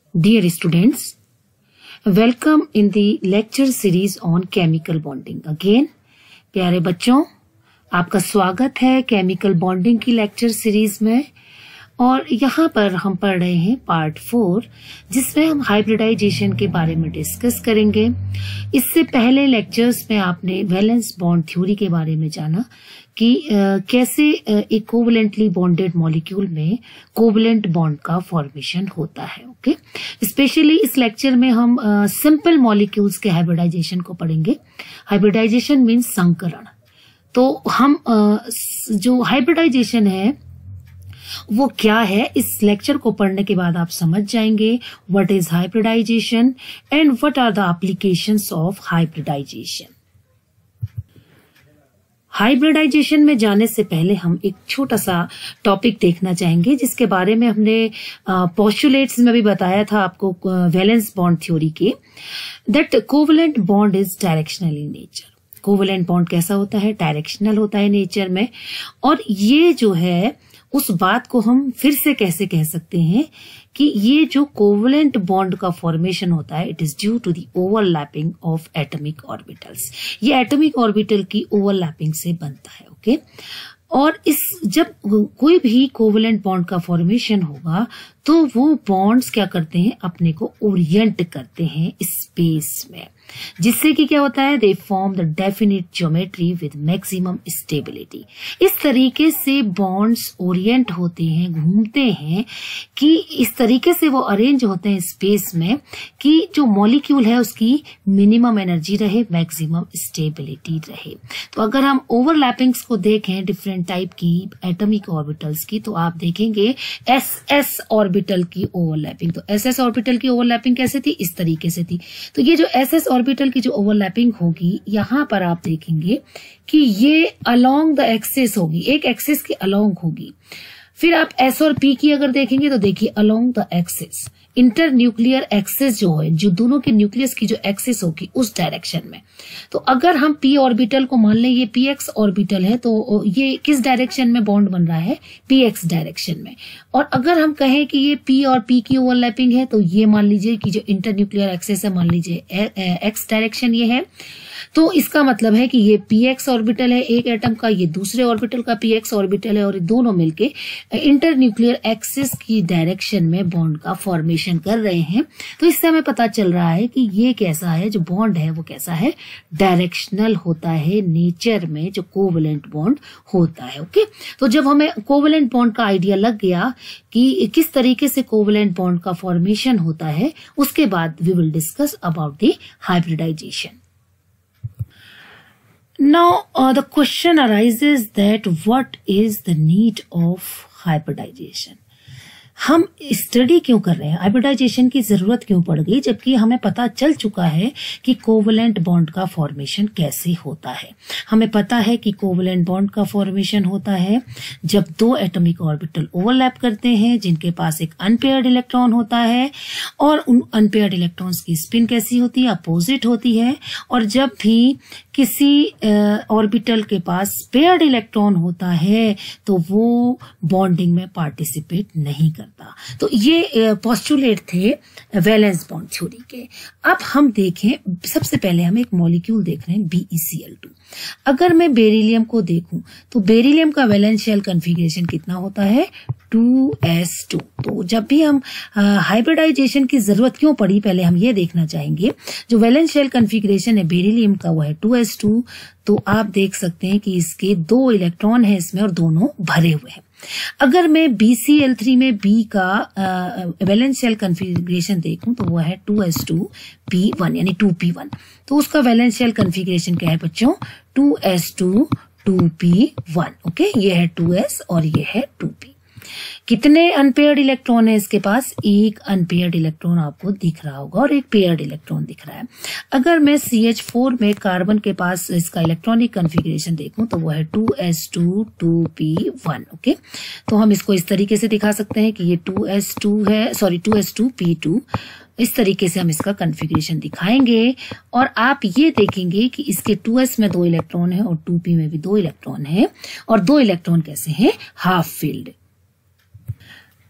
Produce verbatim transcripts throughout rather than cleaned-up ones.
Dear students, welcome in the lecture series on chemical bonding. Again, प्यारे बच्चों, आपका स्वागत है केमिकल बॉन्डिंग की लेक्चर सीरीज में। और यहाँ पर हम पढ़ रहे हैं पार्ट फोर, जिसमें हम हाइब्रिडाइजेशन के बारे में डिस्कस करेंगे। इससे पहले लेक्चर्स में आपने वैलेंस बॉन्ड थ्योरी के बारे में जाना कि आ, कैसे एक कोवलेंटली बॉन्डेड मॉलिक्यूल में कोवलेंट बॉन्ड का फॉर्मेशन होता है। ओके, स्पेशली इस लेक्चर में हम सिंपल मॉलिक्यूल्स के हाइब्रिडाइजेशन को पढ़ेंगे। हाइब्रिडाइजेशन मीन्स संकरण। तो हम आ, जो हाइब्रिडाइजेशन है वो क्या है, इस लेक्चर को पढ़ने के बाद आप समझ जाएंगे what is hybridization and what are the applications of hybridization. Hybridization में जाने से पहले हम एक छोटा सा टॉपिक देखना चाहेंगे, जिसके बारे में हमने पोस्टुलेट्स में भी बताया था आपको वैलेंस बॉन्ड थ्योरी के, that covalent bond is directional in nature. Covalent bond कैसा होता है? डायरेक्शनल होता है नेचर में। और ये जो है उस बात को हम फिर से कैसे कह सकते हैं कि ये जो कोवलेंट बॉन्ड का फॉर्मेशन होता है, it is due to the overlapping of atomic orbitals. ये एटॉमिक ऑर्बिटल की ओवरलैपिंग से बनता है। ओके, और इस जब कोई भी कोवलेंट बॉन्ड का फॉर्मेशन होगा तो वो बॉन्ड्स क्या करते हैं, अपने को ओरिएंट करते हैं स्पेस में, जिससे कि क्या होता है, they form the definite geometry with maximum stability. इस तरीके से बॉन्ड्स ओरिएंट होते हैं, घूमते हैं कि इस तरीके से वो अरेंज होते हैं स्पेस में कि जो मॉलिक्यूल है उसकी मिनिमम एनर्जी रहे, मैक्सिमम स्टेबिलिटी रहे। तो अगर हम ओवरलैपिंग्स को देखें डिफरेंट टाइप की एटॉमिक ऑर्बिटल्स की, तो आप देखेंगे एस एस ऑर्बिटल की ओवरलैपिंग। तो एस एस ऑर्बिटल की ओवरलैपिंग कैसे थी? इस तरीके से थी। तो ये जो एस एस ऑर्बिटल की जो ओवरलैपिंग होगी, यहां पर आप देखेंगे कि ये अलोंग द एक्सिस होगी, एक एक्सिस के अलोंग होगी। फिर आप एस और पी की अगर देखेंगे तो देखिए along the axis, internuclear axis जो है, जो दोनों के न्यूक्लियस की जो एक्सिस होगी उस डायरेक्शन में। तो अगर हम पी ऑर्बिटल को मान लें ये पी एक्स ऑर्बिटल है, तो ये किस डायरेक्शन में बॉन्ड बन रहा है? पी एक्स डायरेक्शन में। और अगर हम कहें कि ये पी और पी की ओवरलैपिंग है, तो ये मान लीजिए कि जो इंटर न्यूक्लियर एक्सिस है, मान लीजिए एक्स डायरेक्शन ये है, तो इसका मतलब है कि ये पी एक्स ऑर्बिटल है एक एटम का, ये दूसरे ऑर्बिटल का पी एक्स ऑर्बिटल है, और ये दोनों मिलके इंटर न्यूक्लियर एक्सिस की डायरेक्शन में बॉन्ड का फॉर्मेशन कर रहे हैं। तो इससे हमें पता चल रहा है कि ये कैसा है, जो बॉन्ड है वो कैसा है, डायरेक्शनल होता है नेचर में, जो कोवलेंट बॉन्ड होता है। ओके, तो जब हमें कोवलेंट बॉन्ड का आइडिया लग गया कि किस तरीके से कोवलेंट बॉन्ड का फॉर्मेशन होता है, उसके बाद we will discuss about the hybridization. Now, uh, the question arises that what is the need of hybridization? हम स्टडी क्यों कर रहे हैं, हाइब्रिडाइजेशन की जरूरत क्यों पड़ गई, जबकि हमें पता चल चुका है कि कोवलेंट बॉन्ड का फॉर्मेशन कैसे होता है। हमें पता है कि कोवलेंट बॉन्ड का फॉर्मेशन होता है जब दो एटॉमिक ऑर्बिटल ओवरलैप करते हैं, जिनके पास एक अनपेयर्ड इलेक्ट्रॉन होता है, और उन अनपेयर्ड इलेक्ट्रॉन्स की स्पिन कैसी होती है, अपोजिट होती है। और जब भी किसी ऑर्बिटल के पास पेयर्ड इलेक्ट्रॉन होता है तो वो बॉन्डिंग में पार्टिसिपेट नहीं करता। तो ये पोस्टुलेट थे वैलेंस बॉन्ड थ्योरी के। अब हम देखें, सबसे पहले हम एक मॉलिक्यूल देख रहे हैं B E C L two. अगर मैं बेरिलियम को देखूं तो बेरिलियम का वैलेंस शेल कॉन्फ़िगरेशन कितना होता है? Two S two. तो जब भी हम हाइब्रिडाइजेशन की जरूरत क्यों पड़ी, पहले हम ये देखना चाहेंगे। जो वैलेंस शेल कॉन्फ़िगरेशन है बेरिलियम का वो है टू एस टू। तो आप देख सकते हैं कि इसके दो इलेक्ट्रॉन है इसमें और दोनों भरे हुए हैं। अगर मैं बी सी एल थ्री में बी का वैलेंस शेल कॉन्फ़िगरेशन देखूं तो वो है two S two P one, यानी टू पी वन। तो उसका वैलेंस शेल कॉन्फ़िगरेशन क्या है बच्चों? Two S two two P one. Okay, ये है टू एस और ये है टू पी। कितने अनपेयर्ड इलेक्ट्रॉन है इसके पास? एक अनपेयर्ड इलेक्ट्रॉन आपको दिख रहा होगा और एक पेयर्ड इलेक्ट्रॉन दिख रहा है। अगर मैं सी एच फोर में कार्बन के पास इसका इलेक्ट्रॉनिक कॉन्फ़िगरेशन देखूं तो वो है two S two two P one. Okay, तो हम इसको इस तरीके से दिखा सकते हैं कि ये टू एस टू है, sorry two S two P two. इस तरीके से हम इसका कॉन्फ़िगरेशन दिखाएंगे। और आप ये देखेंगे कि इसके टू एस में दो इलेक्ट्रॉन है और टू पी में भी दो इलेक्ट्रॉन है, और दो इलेक्ट्रॉन कैसे हैं? Half filled.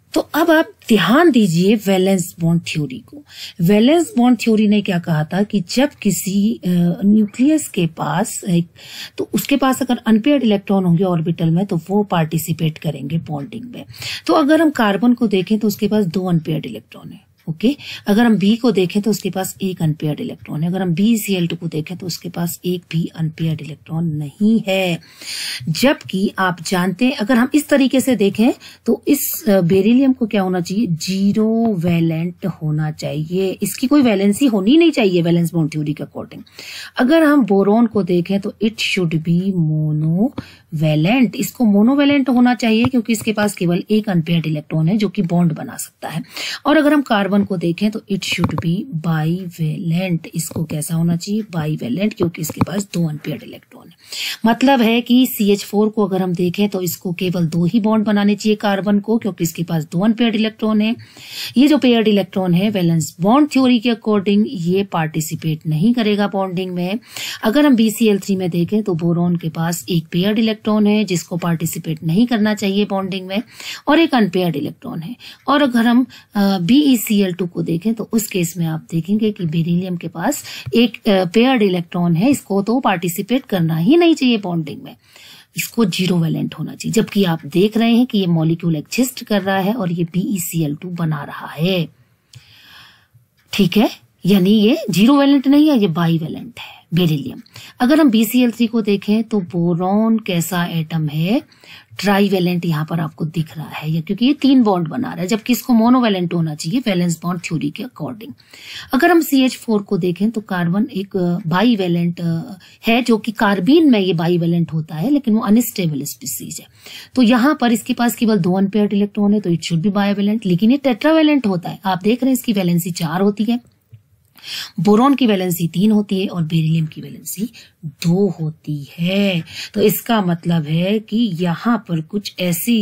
तो अब आप ध्यान दीजिए वैलेंस बॉन्ड थ्योरी को। वैलेंस बॉन्ड थ्योरी ने क्या कहा था कि जब किसी न्यूक्लियस के पास एक, तो उसके पास अगर अनपेयर्ड इलेक्ट्रॉन होंगे ऑर्बिटल में तो वो पार्टिसिपेट करेंगे बॉन्डिंग में। तो अगर हम कार्बन को देखें तो उसके पास दो अनपेयर्ड इलेक्ट्रॉन है, ओके okay? अगर हम बी को देखें तो उसके पास एक अनपेयर्ड इलेक्ट्रॉन है। अगर हम बी सी एल टू को देखें तो उसके पास एक भी अनपेयर्ड इलेक्ट्रॉन नहीं है। जबकि आप जानते हैं अगर हम इस तरीके से देखें तो इस बेरिलियम को क्या होना चाहिए, जीरो वैलेंट होना चाहिए, इसकी कोई वैलेंसी होनी नहीं चाहिए वैलेंस बॉन्ड थ्योरी के अकॉर्डिंग। अगर हम बोरॉन को देखें तो it should be monovalent, इसको मोनोवैलेंट होना चाहिए क्योंकि इसके पास केवल एक अनपेयर्ड इलेक्ट्रॉन है जो कि बॉन्ड बना सकता है। और अगर हम कार्बन को देखें तो इट शुड बी बाईवैलेंट, इसको कैसा होना चाहिए, बाईवैलेंट, क्योंकि इसके पास दो अनपेयर्ड इलेक्ट्रॉन है। मतलब है कि सी एच फोर को अगर हम देखें तो इसको केवल दो ही बॉन्ड बनाने चाहिए कार्बन को, क्योंकि इसके पास दो अनपेयर्ड इलेक्ट्रॉन है। ये जो पेयर्ड इलेक्ट्रॉन है वैलेंस बॉन्ड थ्योरी के अकॉर्डिंग ये पार्टिसिपेट नहीं करेगा बॉन्डिंग में। अगर हम बी सी एल थ्री में देखें तो बोरॉन के पास एक पेयर्ड इलेक्ट्रॉन है जिसको पार्टिसिपेट नहीं करना चाहिए बॉन्डिंग में, और एक अनपेयर्ड इलेक्ट्रॉन है। और अगर हम B E C L two को देखें तो उस केस में आप देखेंगे कि बेरिलियम के पास एक पेयर्ड इलेक्ट्रॉन है, इसको तो पार्टिसिपेट करना ही नहीं चाहिए बॉन्डिंग में, इसको जीरो वैलेंट होना चाहिए। जबकि आप देख रहे हैं कि ये मॉलिक्यूल एग्जिस्ट कर रहा है और ये B E C L two बना रहा है, ठीक है, यानी ये जीरो वैलेंट नहीं है, ये बाई वैलेंट है बेरिलियम। अगर हम बी सी एल थ्री को देखें तो बोरॉन कैसा एटम है, ट्राईवैलेंट यहाँ पर आपको दिख रहा है, या क्योंकि ये तीन बॉन्ड बना रहा है, जबकि इसको मोनोवैलेंट होना चाहिए वैलेंस बॉन्ड थ्योरी के अकॉर्डिंग। अगर हम सी एच फोर को देखें तो कार्बन एक बाईवैलेंट है, जो कि कार्बीन में ये बाईवैलेंट होता है, लेकिन वो अनस्टेबल स्पीसीज है। तो यहाँ पर इसके पास केवल दो अनपेयर्ड इलेक्ट्रॉन है, तो इट शुड बी बाईवैलेंट, लेकिन ये टेट्रावैलेंट होता है। आप देख रहे हैं इसकी वैलेंसी चार होती है, बोरॉन की वैलेंसी तीन होती है और बेरिलियम की वैलेंसी दो होती है। तो इसका मतलब है कि यहाँ पर कुछ ऐसी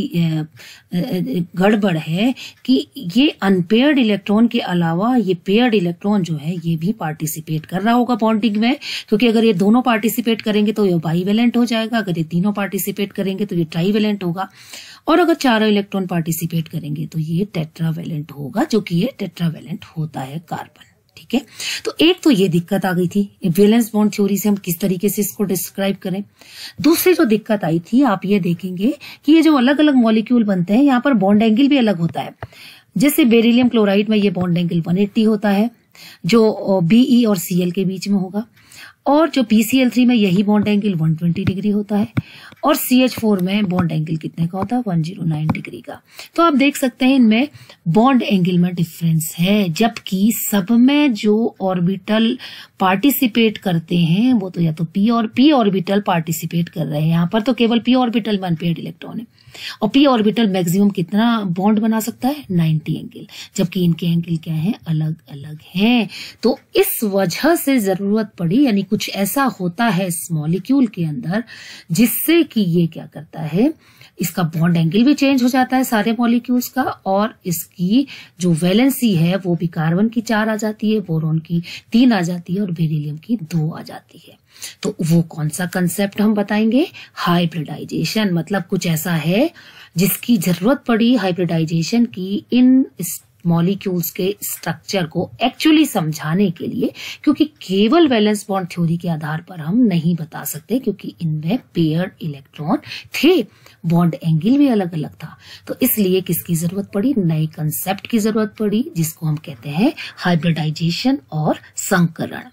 गड़बड़ है कि ये अनपेयर्ड इलेक्ट्रॉन के अलावा ये पेयर्ड इलेक्ट्रॉन जो है ये भी पार्टिसिपेट कर रहा होगा बॉन्डिंग में, क्योंकि अगर ये दोनों पार्टिसिपेट करेंगे तो ये बाईवैलेंट हो जाएगा, अगर ये तीनों पार्टिसिपेट करेंगे तो ये ट्राईवैलेंट होगा, और अगर चारों इलेक्ट्रॉन पार्टिसिपेट करेंगे तो ये टेट्रावैलेंट होगा, जो कि ये टेट्रावैलेंट होता है कार्बन, ठीक है। तो एक तो ये दिक्कत आ गई थी वैलेंस बॉन्ड थ्योरी से हम किस तरीके से इसको डिस्क्राइब करें। दूसरी जो दिक्कत आई थी, आप ये देखेंगे कि ये जो अलग अलग मॉलिक्यूल बनते हैं यहाँ पर बॉन्ड एंगल भी अलग होता है। जैसे बेरिलियम क्लोराइड में ये बॉन्ड एंगल एक सौ अस्सी होता है, जो बीई और सीएल के बीच में होगा, और जो पी सी एल थ्री में यही बॉन्ड एंगल एक सौ बीस डिग्री होता है, और सी एच फोर में बॉन्ड एंगल कितने का होता है, एक सौ नौ डिग्री का। तो आप देख सकते हैं इनमें बॉन्ड एंगल में डिफरेंस है, जबकि सब में जो ऑर्बिटल पार्टिसिपेट करते हैं वो तो या तो पी और पी ऑर्बिटल पार्टिसिपेट कर रहे हैं। यहाँ पर तो केवल पी ऑर्बिटल में अनपेयर्ड इलेक्ट्रॉन है, और पी ऑर्बिटल मैक्सिमम कितना बॉन्ड बना सकता है, नब्बे एंगल, जबकि इनके एंगल क्या है, अलग अलग हैं। तो इस वजह से जरूरत पड़ी, यानी कुछ ऐसा होता है इस मॉलिक्यूल के अंदर जिससे कि ये क्या करता है, इसका बॉन्ड एंगल भी चेंज हो जाता है सारे मॉलिक्यूल्स का, और इसकी जो वैलेंसी है वो भी कार्बन की चार आ जाती है, बोरॉन की तीन आ जाती है और बेरिलियम की दो आ जाती है। तो वो कौन सा कंसेप्ट हम बताएंगे, हाइब्रिडाइजेशन। मतलब कुछ ऐसा है जिसकी जरूरत पड़ी हाइब्रिडाइजेशन की इन मॉलिक्यूल्स के स्ट्रक्चर को एक्चुअली समझाने के लिए, क्योंकि केवल वैलेंस बॉन्ड थ्योरी के आधार पर हम नहीं बता सकते, क्योंकि इनमें पेयर्ड इलेक्ट्रॉन थे, बॉन्ड एंगल भी अलग अलग था। तो इसलिए किसकी जरूरत पड़ी, नए कंसेप्ट की जरूरत पड़ी, जिसको हम कहते हैं हाइब्रिडाइजेशन और संकरण।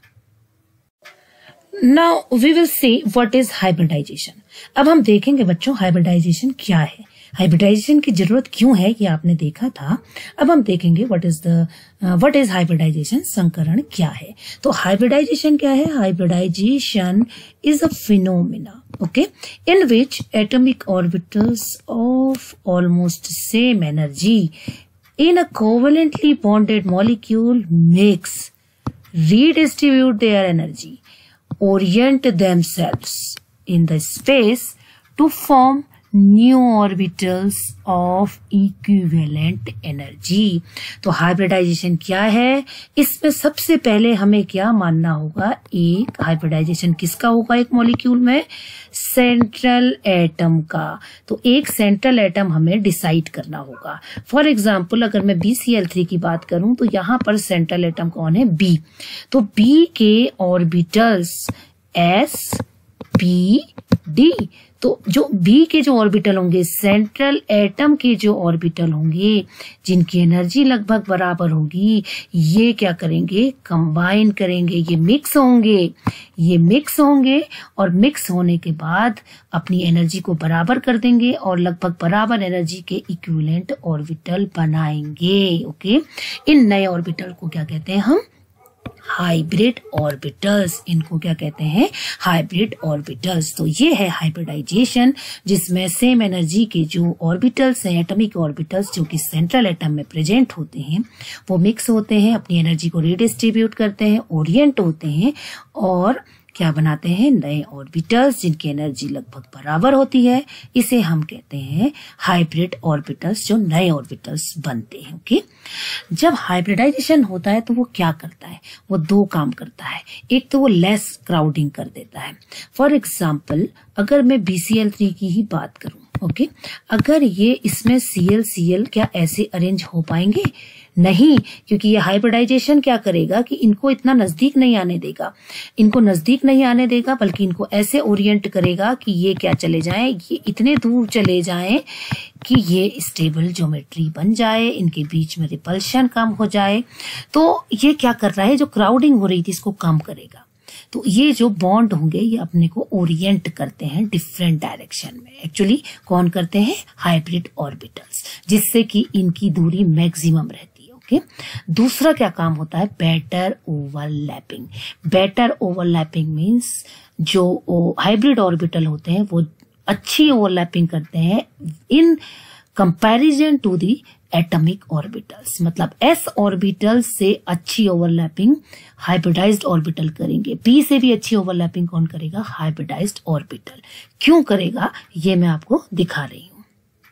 Now we will see what is hybridization. अब हम देखेंगे बच्चों हाइब्रिडाइजेशन क्या है, हाइब्रिडाइजेशन की जरूरत क्यों है, ये आपने देखा था। अब हम देखेंगे what is the what is hybridization, संकरण क्या है। तो हाइब्रिडाइजेशन क्या है, hybridization is a phenomena, okay, in which atomic orbitals of almost same energy in a covalently bonded molecule mix, redistribute their energy, orient themselves in the space to form new orbitals of equivalent energy. तो hybridization क्या है, इसमें सबसे पहले हमें क्या मानना होगा, एक हाइब्रिडाइजेशन किसका होगा एक मॉलिक्यूल में, सेंट्रल एटम का। तो एक सेंट्रल एटम हमें डिसाइड करना होगा। फॉर एग्जांपल अगर मैं बी सी एल थ्री की बात करूं तो यहां पर सेंट्रल एटम कौन है, बी। तो बी के ऑर्बिटल्स एस पी डी। तो जो बी के जो ऑर्बिटल होंगे, सेंट्रल एटम के जो ऑर्बिटल होंगे जिनकी एनर्जी लगभग बराबर होगी, ये क्या करेंगे, कंबाइन करेंगे, ये मिक्स होंगे, ये मिक्स होंगे और मिक्स होने के बाद अपनी एनर्जी को बराबर कर देंगे और लगभग बराबर एनर्जी के इक्विवेलेंट ऑर्बिटल बनाएंगे। ओके, इन नए ऑर्बिटल को क्या कहते हैं हम, हाइब्रिड ऑर्बिटल्स। इनको क्या कहते हैं, हाइब्रिड ऑर्बिटल्स। तो ये है हाइब्रिडाइजेशन, जिसमें सेम एनर्जी के जो ऑर्बिटल्स हैं, एटॉमिक ऑर्बिटल्स जो कि सेंट्रल एटम में प्रेजेंट होते हैं, वो मिक्स होते हैं, अपनी एनर्जी को रिडिस्ट्रीब्यूट करते हैं, ओरिएंट होते हैं और क्या बनाते हैं, नए ऑर्बिटल्स जिनकी एनर्जी लगभग बराबर होती है। इसे हम कहते हैं हाइब्रिड ऑर्बिटल्स, जो नए ऑर्बिटल्स बनते हैं। ओके, जब हाइब्रिडाइजेशन होता है तो वो क्या करता है, वो दो काम करता है। एक तो वो लेस क्राउडिंग कर देता है। फॉर एग्जाम्पल अगर मैं बी सी एल थ्री की ही बात करूं, ओके okay? अगर ये इसमें सी एल सी एल क्या ऐसे अरेंज हो पाएंगे, नहीं, क्योंकि ये हाइब्रिडाइजेशन क्या करेगा कि इनको इतना नजदीक नहीं आने देगा, इनको नजदीक नहीं आने देगा, बल्कि इनको ऐसे ओरिएंट करेगा कि ये क्या चले जाएं, ये इतने दूर चले जाएं कि ये स्टेबल ज्योमेट्री बन जाए, इनके बीच में रिपल्शन कम हो जाए। तो ये क्या कर रहा है, जो क्राउडिंग हो रही थी इसको कम करेगा। तो ये जो बॉन्ड होंगे ये अपने को ओरिएंट करते हैं डिफरेंट डायरेक्शन में। एक्चुअली कौन करते हैं, हाइब्रिड ऑर्बिटल्स, जिससे कि इनकी दूरी मैक्सिमम रहती है। ओके, दूसरा क्या काम होता है, better overlapping. Better overlapping means जो हाइब्रिड ऑर्बिटल होते हैं वो अच्छी ओवरलैपिंग करते हैं in comparison to the atomic orbitals. मतलब एस ऑर्बिटल से अच्छी ओवरलैपिंग हाइब्रिडाइज्ड ऑर्बिटल करेंगे। पी से भी अच्छी ओवरलैपिंग कौन करेगा, हाइब्रिडाइज्ड ऑर्बिटल। क्यों करेगा ये मैं आपको दिखा रही हूं।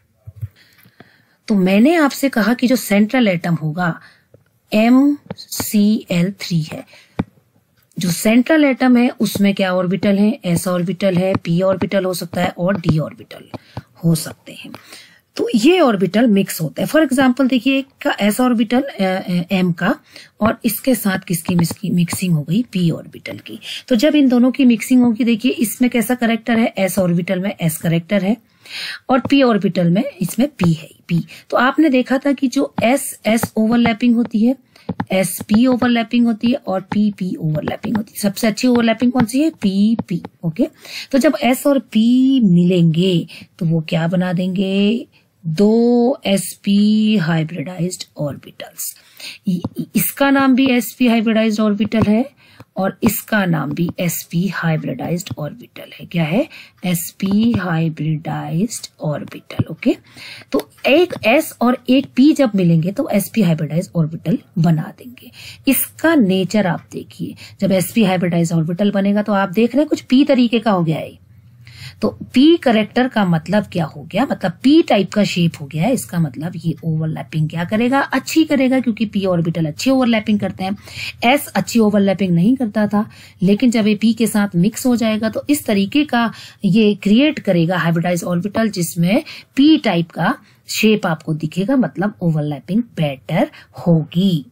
तो मैंने आपसे कहा कि जो सेंट्रल एटम होगा एम सी एल थ्री है। जो सेंट्रल एटम है उसमें क्या ऑर्बिटल है, एस ऑर्बिटल है, पी ऑर्बिटल हो सकता है और डी ऑर्बिटल हो सकते हैं। तो ये ऑर्बिटल मिक्स होता है। फॉर एग्जांपल देखिए, एक का एस ऑर्बिटल एम का और इसके साथ किसकी मिक्सिंग हो गई, पी ऑर्बिटल की। तो जब इन दोनों की मिक्सिंग होगी, देखिए इसमें कैसा करेक्टर है, एस ऑर्बिटल में एस करेक्टर है और पी ऑर्बिटल में इसमें पी है, पी। तो आपने देखा था कि जो एस एस ओवरलैपिंग होती है, एस पी ओवरलैपिंग होती है और पी पी ओवरलैपिंग होती है। सबसे अच्छी ओवरलैपिंग कौन सी है, पी पी। ओके, तो जब एस और पी मिलेंगे तो वो क्या बना देंगे, दो एसपी हाइब्रिडाइज्ड ऑर्बिटल्स। इसका नाम भी एसपी हाइब्रिडाइज्ड ऑर्बिटल है और इसका नाम भी एसपी हाइब्रिडाइज्ड ऑर्बिटल है। क्या है, एसपी हाइब्रिडाइज्ड ऑर्बिटल। ओके, तो एक एस और एक पी जब मिलेंगे तो एसपी हाइब्रिडाइज्ड ऑर्बिटल बना देंगे। इसका नेचर आप देखिए, जब एसपी हाइब्रिडाइज्ड ऑर्बिटल बनेगा तो आप देख रहे हैं कुछ पी तरीके का हो गया है। तो पी करेक्टर का मतलब क्या हो गया, मतलब पी टाइप का शेप हो गया है। इसका मतलब ये ओवरलैपिंग क्या करेगा, अच्छी करेगा, क्योंकि पी ऑर्बिटल अच्छी ओवरलैपिंग करते हैं। एस अच्छी ओवरलैपिंग नहीं करता था, लेकिन जब ये पी के साथ मिक्स हो जाएगा तो इस तरीके का ये क्रिएट करेगा हाइब्रिडाइज्ड ऑर्बिटल, जिसमें पी टाइप का शेप आपको दिखेगा, मतलब ओवरलैपिंग बेटर होगी।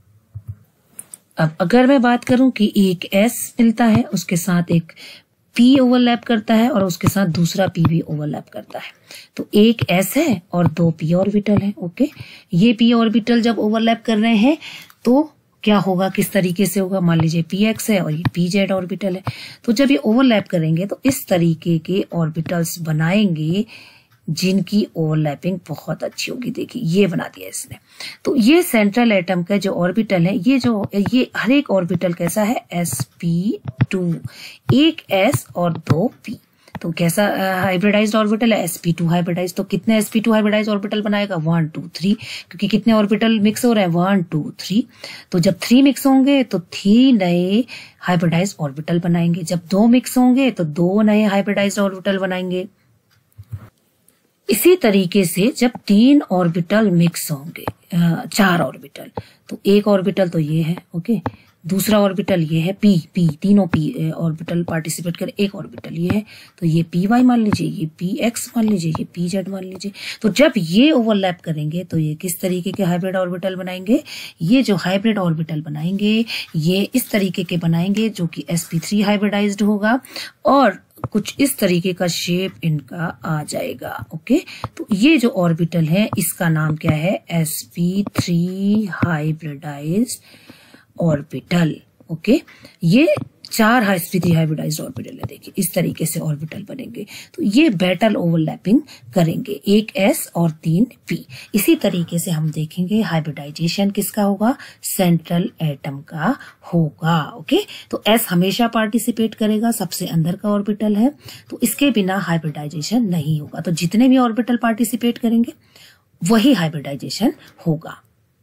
अब अगर मैं बात करूं कि एक एस मिलता है, उसके साथ एक पी ओवरलैप करता है और उसके साथ दूसरा पी भी ओवरलैप करता है, तो एक एस है और दो पी ऑर्बिटल है। ओके, ये पी ऑर्बिटल जब ओवरलैप कर रहे हैं तो क्या होगा, किस तरीके से होगा, मान लीजिए पी एक्स है और ये पी जेड ऑर्बिटल है। तो जब ये ओवरलैप करेंगे तो इस तरीके के ऑर्बिटल्स बनाएंगे जिनकी ओवरलैपिंग बहुत अच्छी होगी। देखिए ये बना दिया इसने। तो ये सेंट्रल एटम का जो ऑर्बिटल है, ये जो ये हर एक ऑर्बिटल कैसा है, एस पी टू, एक एस और दो पी। तो कैसा हाइब्रिडाइज्ड ऑर्बिटल है, एस पी टू हाइब्रिडाइज। तो कितने S P two hybridize orbital बनाएगा, वन टू थ्री, क्योंकि कितने ऑर्बिटल मिक्स हो रहे हैं, वन टू थ्री। तो जब थ्री मिक्स होंगे तो थ्री नए हाइब्रिडाइज्ड ऑर्बिटल बनाएंगे। जब दो मिक्स होंगे तो दो नए हाइब्रिडाइज्ड ऑर्बिटल बनाएंगे। इसी तरीके से जब तीन ऑर्बिटल मिक्स होंगे, चार ऑर्बिटल, तो एक ऑर्बिटल तो ये है, ओके, दूसरा ऑर्बिटल ये है पी, पी तीनों पी ऑर्बिटल पार्टिसिपेट कर, एक ऑर्बिटल ये है, तो ये पी वाई मान लीजिए, ये पी एक्स मान लीजिए, ये पी जेड मान लीजिए। तो जब ये ओवरलैप करेंगे तो ये किस तरीके के हाइब्रिड ऑर्बिटल बनाएंगे? ये जो हाइब्रिड ऑर्बिटल बनाएंगे ये इस तरीके के बनाएंगे जो कि एस पी थ्री हाइब्रिडाइज्ड होगा और कुछ इस तरीके का शेप इनका आ जाएगा, ओके। तो ये जो ऑर्बिटल है इसका नाम क्या है? S P three hybridized orbital, okay. ये चार S P three hybridized orbital है, देखिए इस तरीके से ऑर्बिटल बनेंगे। तो ये बेटल ओवरलैपिंग करेंगे, एक एस और तीन पी। इसी तरीके से हम देखेंगे हाइब्रिडाइजेशन किसका होगा? सेंट्रल एटम का होगा, ओके। तो एस हमेशा पार्टिसिपेट करेगा, सबसे अंदर का ऑर्बिटल है, तो इसके बिना हाइब्रिडाइजेशन नहीं होगा। तो जितने भी ऑर्बिटल पार्टिसिपेट करेंगे वही हाइब्रिडाइजेशन होगा।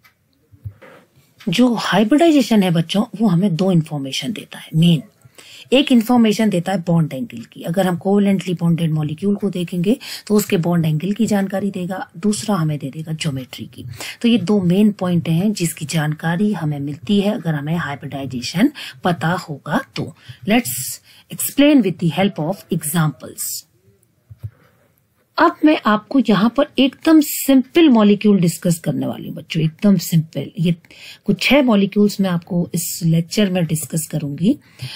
जो हाइब्रिडाइजेशन है बच्चों, वो हमें दो इंफॉर्मेशन देता है मेन। एक इंफॉर्मेशन देता है बॉन्ड एंगल की, अगर हम कोवेलेंटली बॉन्डेड मॉलिक्यूल को देखेंगे तो उसके बॉन्ड एंगल की जानकारी देगा, दूसरा हमें दे देगा ज्योमेट्री की। तो ये दो मेन पॉइंट हैं जिसकी जानकारी हमें मिलती है अगर हमें हाइब्रिडाइजेशन पता होगा तो। Let's explain with the help of examples. अब मैं आपको यहाँ पर एकदम सिंपल मॉलिक्यूल डिस्कस करने वाली हूँ बच्चों, एकदम सिंपल। ये कुछ छह मॉलिक्यूल्स मैं आपको इस लेक्चर में डिस्कस करूंगी।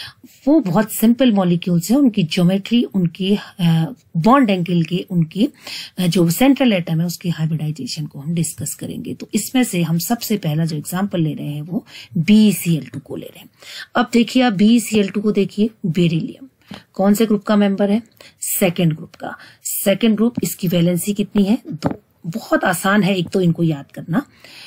वो बहुत सिंपल मॉलिक्यूल्स हैं, उनकी ज्योमेट्री, उनकी बॉन्ड एंगल के, उनकी जो सेंट्रल एटम है उसकी हाइब्रिडाइजेशन को हम डिस्कस करेंगे। तो इसमें से हम सबसे पहला जो एग्जाम्पल ले रहे हैं वो बी सी एल टू को ले रहे हैं। अब देखिए आप बी सी एल टू को देखिए, बेरिलियम कौन से ग्रुप का मेंबर है? सेकेंड ग्रुप का। सेकेंड ग्रुप, इसकी वैलेंसी कितनी है? दो। बहुत आसान है एक तो इनको याद करना,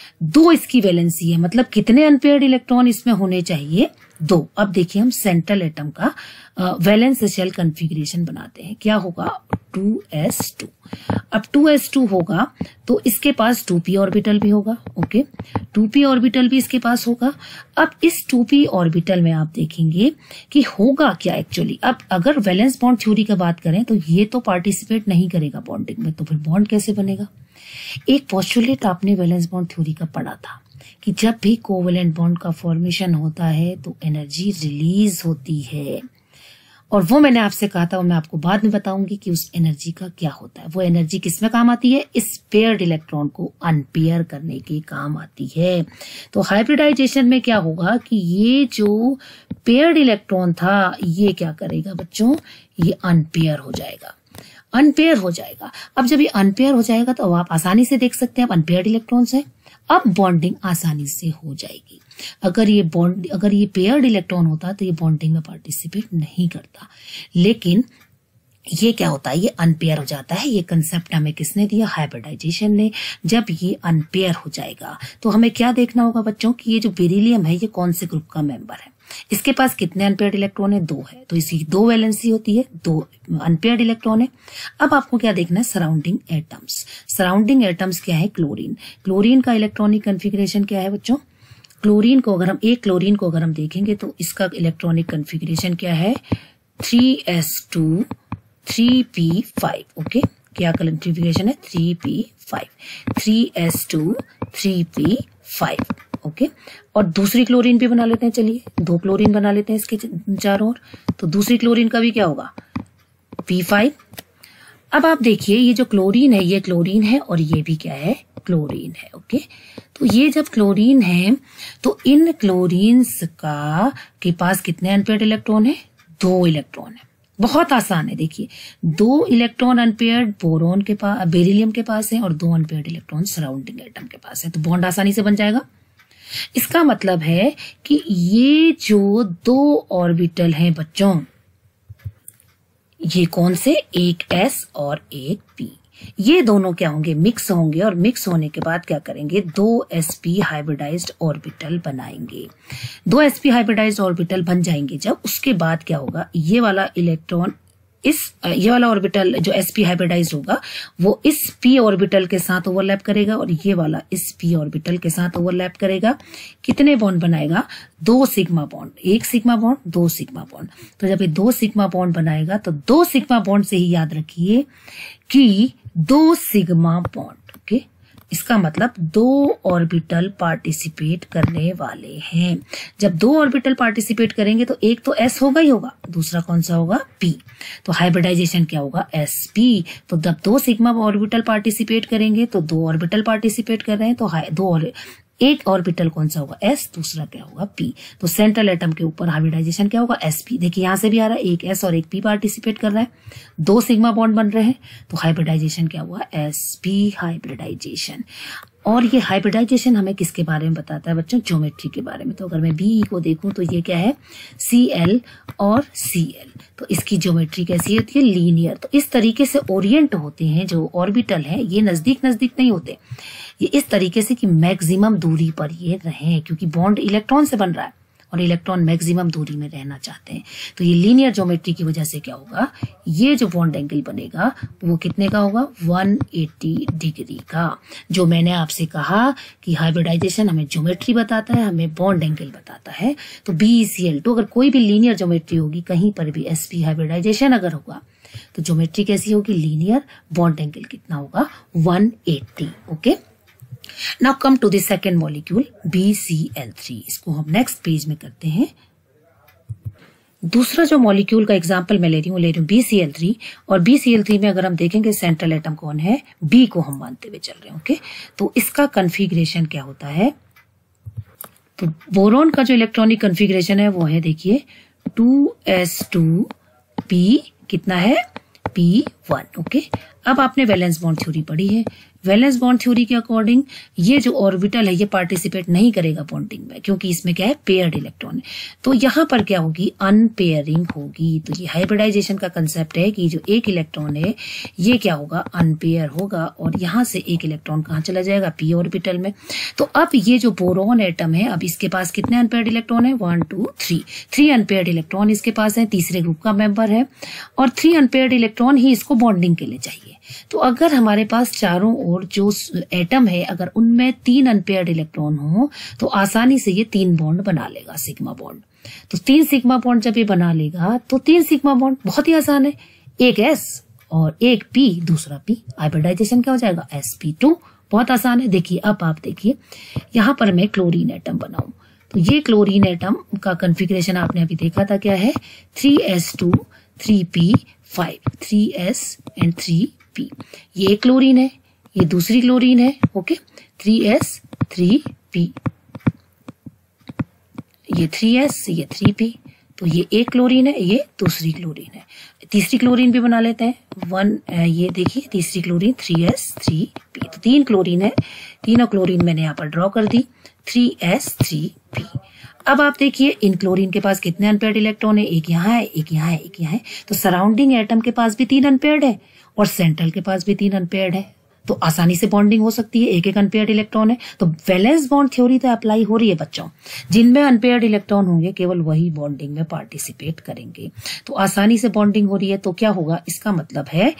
दो इसकी वैलेंसी है, मतलब कितने अनपेयर्ड इलेक्ट्रॉन इसमें होने चाहिए? दो। अब देखिए हम सेंट्रल एटम का वैलेंस शेल कॉन्फ़िगरेशन बनाते हैं, क्या होगा? Two S two. अब टू एस टू होगा तो इसके पास टू पी ऑर्बिटल भी होगा, ओके, टू पी ऑर्बिटल भी इसके पास होगा। अब इस टू पी ऑर्बिटल में आप देखेंगे कि होगा क्या एक्चुअली। अब अगर वैलेंस बॉन्ड थ्योरी की बात करें तो ये तो पार्टिसिपेट नहीं करेगा बॉन्डिंग में, तो फिर बॉन्ड कैसे बनेगा? एक पोस्टुलेट आपने वैलेंस बॉन्ड थ्योरी का पढ़ा था कि जब भी कोवेलेंट बॉन्ड का फॉर्मेशन होता है तो एनर्जी रिलीज होती है, और वो मैंने आपसे कहा था, वो मैं आपको बाद में बताऊंगी कि उस एनर्जी का क्या होता है। वो एनर्जी किस में काम आती है? इस पेयर्ड इलेक्ट्रॉन को अनपेयर करने के काम आती है। तो हाइब्रिडाइजेशन में क्या होगा कि ये जो पेयर्ड इलेक्ट्रॉन था ये क्या करेगा बच्चों? ये अनपेयर हो जाएगा, अनपेयर हो जाएगा। अब जब ये अनपेयर हो जाएगा तो आप आसानी से देख सकते हैं अब अनपेयर्ड इलेक्ट्रॉन्स है, अब बॉन्डिंग आसानी से हो जाएगी। अगर ये बॉन्ड अगर ये पेयर्ड इलेक्ट्रॉन होता तो ये बॉन्डिंग में पार्टिसिपेट नहीं करता, लेकिन ये क्या होता है? ये अनपेयर हो जाता है। ये कंसेप्ट हमें किसने दिया? हाइब्रिडाइजेशन ने। जब ये अनपेयर हो जाएगा तो हमें क्या देखना होगा बच्चों कि ये जो बेरिलियम है ये कौन से ग्रुप का मेंबर है? इसके पास कितने अनपेयर्ड इलेक्ट्रॉन है? दो है, तो इसकी दो वैलेंसी होती है, दो अनपेयर्ड इलेक्ट्रॉन है। अब आपको क्या देखना है? Surrounding atoms. सराउंडिंग एटम्स क्या है? क्लोरीन। क्लोरीन का इलेक्ट्रॉनिक कॉन्फ़िगरेशन क्या है बच्चों? क्लोरीन को अगर हम एक क्लोरीन को अगर हम देखेंगे तो इसका इलेक्ट्रॉनिक कॉन्फ़िगरेशन क्या है? Three S two three P five, okay. क्या कॉन्फ़िगरेशन है? Three P five, three S two three P five, okay. और दूसरी क्लोरीन भी बना लेते हैं, चलिए दो क्लोरीन बना लेते हैं इसके चारों ओर। तो दूसरी क्लोरीन का भी क्या होगा? P five. अब आप देखिए ये जो क्लोरीन है ये क्लोरीन है और ये भी क्या है? क्लोरीन है, ओके। तो ये जब क्लोरीन है तो इन क्लोरीन्स का के पास कितने अनपेयर्ड इलेक्ट्रॉन है? दो इलेक्ट्रॉन है। बहुत आसान है, देखिए दो इलेक्ट्रॉन अनपेयर्ड बोरोन के पास, बेरिलियम के पास है, और दो अनपेयर्ड इलेक्ट्रॉन सराउंडिंग एटम के पास है, तो बॉन्ड आसानी से बन जाएगा। इसका मतलब है कि ये जो दो ऑर्बिटल हैं बच्चों, ये कौन से? एक एस और एक पी, ये दोनों क्या होंगे? मिक्स होंगे, और मिक्स होने के बाद क्या करेंगे? दो एसपी हाइब्रिडाइज्ड ऑर्बिटल बनाएंगे। दो एसपी हाइब्रिडाइज्ड ऑर्बिटल बन जाएंगे जब, उसके बाद क्या होगा? ये वाला इलेक्ट्रॉन इस ये वाला ऑर्बिटल जो sp हाइब्रिडाइज्ड होगा वो इस p ऑर्बिटल के साथ ओवरलैप करेगा, और ये वाला इस p ऑर्बिटल के साथ ओवरलैप करेगा। कितने बॉन्ड बनाएगा? दो सिग्मा बॉन्ड, एक सिग्मा बॉन्ड, दो सिग्मा बॉन्ड। तो जब ये दो सिग्मा बॉन्ड बनाएगा तो दो सिग्मा बॉन्ड से ही याद रखिए कि दो सिग्मा बॉन्ड। ओके, इसका मतलब दो ऑर्बिटल पार्टिसिपेट करने वाले हैं। जब दो ऑर्बिटल पार्टिसिपेट करेंगे तो एक तो s होगा ही होगा, दूसरा कौन सा होगा, p। तो हाइब्रिडाइजेशन क्या होगा, sp। तो जब दो सिग्मा ऑर्बिटल पार्टिसिपेट करेंगे तो दो ऑर्बिटल पार्टिसिपेट कर रहे हैं, तो दो और एक ऑर्बिटल कौन सा होगा, s, दूसरा क्या होगा, p। तो सेंट्रल एटम के ऊपर हाइब्रिडाइजेशन क्या होगा, sp। देखिए यहां से भी आ रहा है, एक s और एक p पार्टिसिपेट कर रहा है, दो सिग्मा बॉन्ड बन रहे हैं, तो हाइब्रिडाइजेशन क्या हुआ, sp हाइब्रिडाइजेशन। और ये हाइब्रिडाइजेशन हमें किसके बारे में बताता है बच्चों, ज्योमेट्री के बारे में। तो अगर मैं बी को देखूं तो ये क्या है, Cl और Cl। तो इसकी ज्योमेट्री कैसी होती है, लीनियर। तो इस तरीके से ओरिएंट होते हैं जो ऑर्बिटल है, ये नजदीक नजदीक नहीं होते, ये इस तरीके से कि मैक्सिमम दूरी पर ये रहे, क्योंकि बॉन्ड इलेक्ट्रॉन से बन रहा है और इलेक्ट्रॉन मैक्सिमम दूरी में रहना चाहते हैं। तो ये लीनियर ज्योमेट्री की वजह से क्या होगा, ये जो बॉन्ड एंगल बनेगा वो कितने का होगा, एक सौ अस्सी डिग्री का। जो मैंने आपसे कहा कि हाइब्रिडाइजेशन हमें ज्योमेट्री बताता है, हमें बॉन्ड एंगल बताता है। तो बी सी एल टू अगर कोई भी लीनियर ज्योमेट्री होगी, कहीं पर भी एसपी हाइब्रिडाइजेशन अगर होगा तो ज्योमेट्री कैसी होगी, लीनियर। बॉन्ड एंगल कितना होगा, एक सौ अस्सी। Okay, now come to the second molecule B C L three. इसको हम नेक्स्ट पेज में करते हैं। दूसरा जो मॉलिक्यूल का एग्जांपल मैं ले रही हूँ ले रही हूँ बी सी एल थ्री। और बी सी एल थ्री में अगर हम देखेंगे सेंट्रल एटम कौन है, बी को हम मानते हुए चल रहे हैं। ओके, तो इसका कन्फिग्रेशन क्या होता है, तो बोरोन का जो इलेक्ट्रॉनिक कन्फिग्रेशन है वो है, देखिए टू एस टू पी कितना है, पी वन। ओके, अब आपने वैलेंस बॉन्ड थ्योरी पढ़ी है। वैलेंस बॉन्ड थ्योरी के अकॉर्डिंग ये जो ऑर्बिटल है ये पार्टिसिपेट नहीं करेगा बॉन्डिंग में, क्योंकि इसमें क्या है, पेयर्ड इलेक्ट्रॉन है। तो यहां पर क्या होगी, अनपेयरिंग होगी। तो ये हाइब्रिडाइजेशन का कंसेप्ट है कि जो एक इलेक्ट्रॉन है ये क्या होगा, अनपेयर होगा, और यहां से एक इलेक्ट्रॉन कहां चला जाएगा, पी ऑर्बिटल में। तो अब ये जो बोरोन एटम है, अब इसके पास कितने अनपेयर्ड इलेक्ट्रॉन है, one two three three unpaired electron इसके पास है, तीसरे ग्रुप का मेंबर है, और थ्री अनपेयर्ड इलेक्ट्रॉन ही इसको बॉन्डिंग के लिए चाहिए। तो अगर हमारे पास चारों ओर जो एटम है अगर उनमें तीन अनपेयर्ड इलेक्ट्रॉन हो तो आसानी से ये तीन बॉन्ड बना लेगा, सिग्मा बॉन्ड। तो तीन सिग्मा बॉन्ड जब ये बना लेगा तो तीन सिग्मा बॉन्ड बहुत ही आसान है, एक एस और एक पी, दूसरा पी। हाइब्रिडाइजेशन क्या हो जाएगा, एस पी टू। बहुत आसान है। देखिए अब आप देखिए यहां पर मैं क्लोरीन एटम बनाऊं तो ये क्लोरीन एटम का कन्फिग्रेशन आपने अभी देखा था, क्या है, three S two three P five, three S and three P. ये एक क्लोरीन है, ये दूसरी क्लोरीन है। Okay, three S three P, ये थ्री एस ये थ्री पी। तो ये एक क्लोरीन है, ये दूसरी क्लोरीन है। तीसरी क्लोरीन भी बना लेते हैं, वन, ये देखिए तीसरी chlorine three S three P. तो तीन क्लोरीन है, तीनों क्लोरीन मैंने यहाँ पर ड्रॉ कर दी, थ्री एस थ्री पी। अब आप देखिए इन क्लोरीन के पास कितने अनपेयर्ड इलेक्ट्रॉन है, एक यहाँ है, एक यहाँ है, एक यहाँ है। तो सराउंडिंग एटम के पास भी तीन अनपेयर्ड है और सेंट्रल के पास भी तीन अनपेयर्ड है। तो आसानी से बॉन्डिंग हो सकती है, एक एक अनपेयर्ड इलेक्ट्रॉन है। तो वैलेंस बॉन्ड थ्योरी तो अप्लाई हो रही है बच्चों, जिनमें अनपेयर्ड इलेक्ट्रॉन होंगे केवल वही बॉन्डिंग में पार्टिसिपेट करेंगे। तो आसानी से बॉन्डिंग हो रही है, तो क्या होगा, इसका मतलब है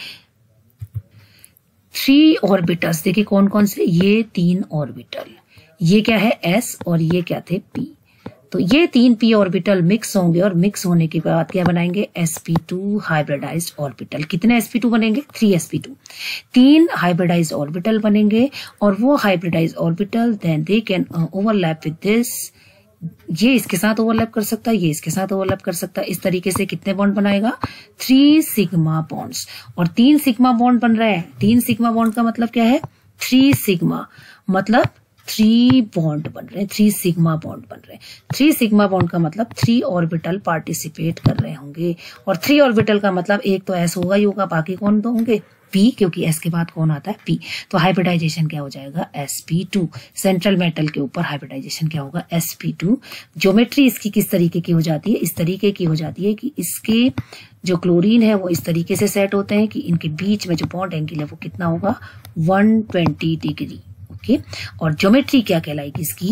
थ्री ऑर्बिटल्स। देखिए कौन कौन से, ये तीन ऑर्बिटल, ये क्या है एस और ये क्या थे पी। तो ये तीन पी ऑर्बिटल मिक्स होंगे और मिक्स होने के बाद क्या बनाएंगे, S P two hybridized orbital. कितने एस पी टू बनेंगे, थ्री एस पी टू। तीन हाइब्रिडाइज्ड ऑर्बिटल बनेंगे और वो hybridized orbital then they can overlap with this. ये इसके साथ ओवरलैप कर सकता है, ये इसके साथ ओवरलैप कर सकता है। इस तरीके से कितने बॉन्ड बनाएगा, थ्री सिग्मा बॉन्ड्स। और तीन सिग्मा बॉन्ड बन रहे हैं। तीन सिग्मा बॉन्ड का मतलब क्या है, थ्री सिग्मा, मतलब थ्री बॉन्ड बन रहे हैं, थ्री सिग्मा बॉन्ड बन रहे हैं। थ्री सिग्मा बॉन्ड का मतलब थ्री ऑर्बिटल पार्टिसिपेट कर रहे होंगे। और थ्री ऑर्बिटल का मतलब एक तो एस होगा ही होगा, बाकी कौन तो होंगे, पी, क्योंकि एस के बाद कौन आता है, पी। तो हाइब्रिडाइजेशन क्या हो जाएगा, S P two. Central metal के ऊपर हाइब्रिडाइजेशन क्या होगा, एस पी टू। ज्योमेट्री इसकी किस तरीके की हो जाती है, इस तरीके की हो जाती है कि इसके जो क्लोरीन है वो इस तरीके से सेट होते हैं कि इनके बीच में जो बॉन्ड एंगल है वो कितना होगा, वन ट्वेंटी डिग्री। ओके, और ज्योमेट्री क्या कहलाएगी इसकी,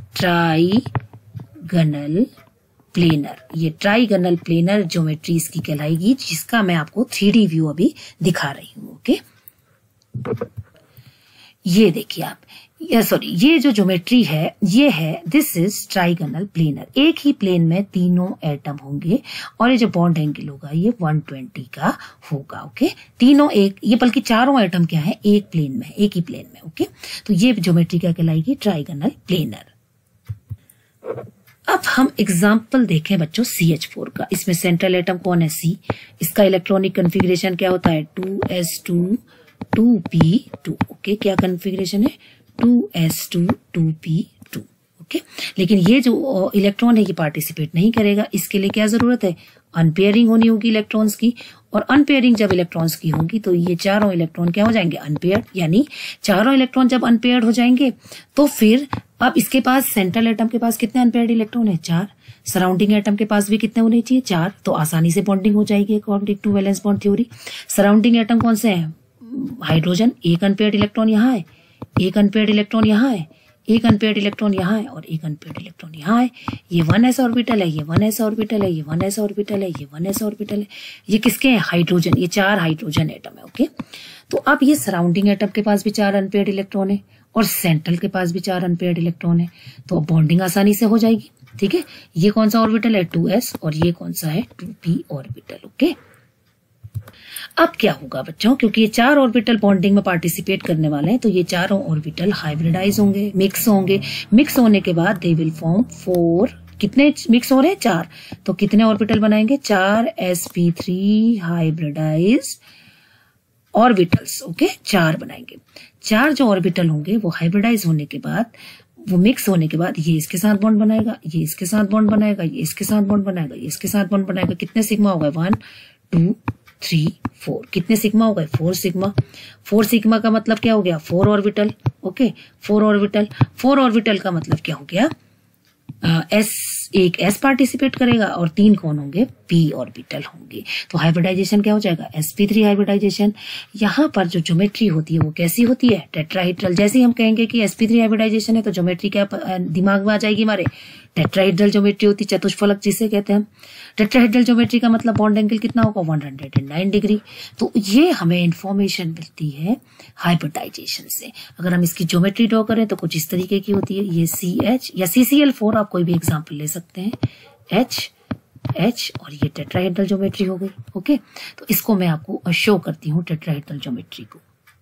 ट्राइगनल प्लेनर। ये ट्राइगनल प्लेनर ज्योमेट्री इसकी कहलाएगी, जिसका मैं आपको थ्री डी व्यू अभी दिखा रही हूं। ओके, ये देखिए आप, या सॉरी ये जो ज्योमेट्री है ये है दिस इज ट्राइगोनल प्लेनर। एक ही प्लेन में तीनों एटम होंगे और ये जो बॉन्ड एंगल होगा ये वन ट्वेंटी का होगा। ओके, तीनों एक, ये बल्कि चारों एटम क्या है एक प्लेन में, एक ही प्लेन में। ओके, तो ये ज्योमेट्री क्या कहलाएगी, ट्राइगोनल प्लेनर। अब हम एग्जाम्पल देखें बच्चों सी एच फोर का। इसमें सेंट्रल एटम कौन है, सी। इसका इलेक्ट्रॉनिक कन्फिग्रेशन क्या होता है, two S two two P two. Okay, क्या कन्फिग्रेशन है, two S two two P two. Okay, लेकिन ये जो इलेक्ट्रॉन है ये पार्टिसिपेट नहीं करेगा। इसके लिए क्या जरूरत है, अनपेयरिंग होनी होगी इलेक्ट्रॉन्स की, और अनपेयरिंग जब इलेक्ट्रॉन्स की होगी तो ये चारों इलेक्ट्रॉन क्या हो जाएंगे, अनपेयर्ड। यानी चारों इलेक्ट्रॉन जब अनपेयर्ड हो जाएंगे तो फिर अब इसके पास सेंट्रल एटम के पास कितने अनपेयर्ड इलेक्ट्रॉन है, चार। सराउंडिंग एटम के पास भी कितने होने चाहिए, चार। तो आसानी से बॉन्डिंग हो जाएगी according to valence bond theory. Surrounding atom कौन से हैं, हाइड्रोजन, एक अनपेयर्ड इलेक्ट्रॉन यहाँ है, एक अनपेयर्ड इलेक्ट्रॉन यहाँ है, एक अनपेयर्ड इलेक्ट्रॉन यहाँ है और एक अनपेयर्ड इलेक्ट्रॉन यहाँ है। ये वन एस ऑर्बिटल है, ये वन एस ऑर्बिटल है, ये वन एस ऑर्बिटल है, ये वन एस ऑर्बिटल है। ये किसके हैं, हाइड्रोजन, ये चार हाइड्रोजन एटम है। ओके, तो अब ये सराउंडिंग एटम के पास भी चार अनपेयर्ड इलेक्ट्रॉन है और सेंट्रल के पास भी चार अनपेयर्ड इलेक्ट्रॉन है, तो बॉन्डिंग आसानी से हो जाएगी। ठीक है, ये कौन सा ऑर्बिटल है, टू एस, और ये कौन सा है, टू पी ऑर्बिटल। ओके, अब क्या होगा बच्चों, क्योंकि ये चार ऑर्बिटल बॉन्डिंग में पार्टिसिपेट करने वाले हैं तो ये चारों ऑर्बिटल हाइब्रिडाइज होंगे, मिक्स होंगे। मिक्स होने के बाद दे विल फॉर्म फोर, कितने मिक्स हो रहे हैं, चार। तो कितने ऑर्बिटल बनाएंगे, चार S P three hybridize orbitals. Okay, चार बनाएंगे। चार जो ऑर्बिटल होंगे वो हाइब्रिडाइज होने के बाद, वो मिक्स होने के बाद ये इसके साथ बॉन्ड बनाएगा, ये इसके साथ बॉन्ड बनाएगा, ये इसके साथ बॉन्ड बनाएगा, ये इसके साथ बॉन्ड बनाएगा। कितने सिग्मा होगा, वन टू थ्री फोर। कितने सिग्मा हो गए, फोर सिग्मा। फोर सिग्मा का मतलब क्या हो गया, four orbital. Okay, four orbital. Four orbital का मतलब क्या हो गया, एस, एक एस पार्टिसिपेट करेगा और तीन कौन होंगे, पी ऑर्बिटल होंगे। तो हाइब्रिडाइजेशन क्या हो जाएगा, एस पी थ्री हाइब्रिडाइजेशन। यहाँ पर जो ज्योमेट्री होती है वो कैसी होती है, टेट्राहेड्रल। जैसे ही हम कहेंगे कि एस पी थ्री हाइब्रिडाइजेशन है तो ज्योमेट्री क्या दिमाग में आ जाएगी हमारे, टेट्राहेड्रल ज्योमेट्री होती, चतुष्फलक जिसे कहते हैं हम। टेट्राहेड्रल ज्योमेट्री का मतलब बॉन्ड एंगल कितना होगा, वन हंड्रेड नाइन डिग्री। तो ये हमें इंफॉर्मेशन मिलती है हाइब्रिडाइजेशन से। अगर हम इसकी ज्योमेट्री ड्रॉ करें तो कुछ इस तरीके की होती है, ये सी एच या सी सी एल फोर, आप कोई भी एग्जाम्पल ले सकते हैं, एच एच, और ये टेट्राहेड्रल ज्योमेट्री हो गई। ओके, तो इसको मैं आपको शो करती हूँ टेट्राहेड्रल ज्योमेट्री को।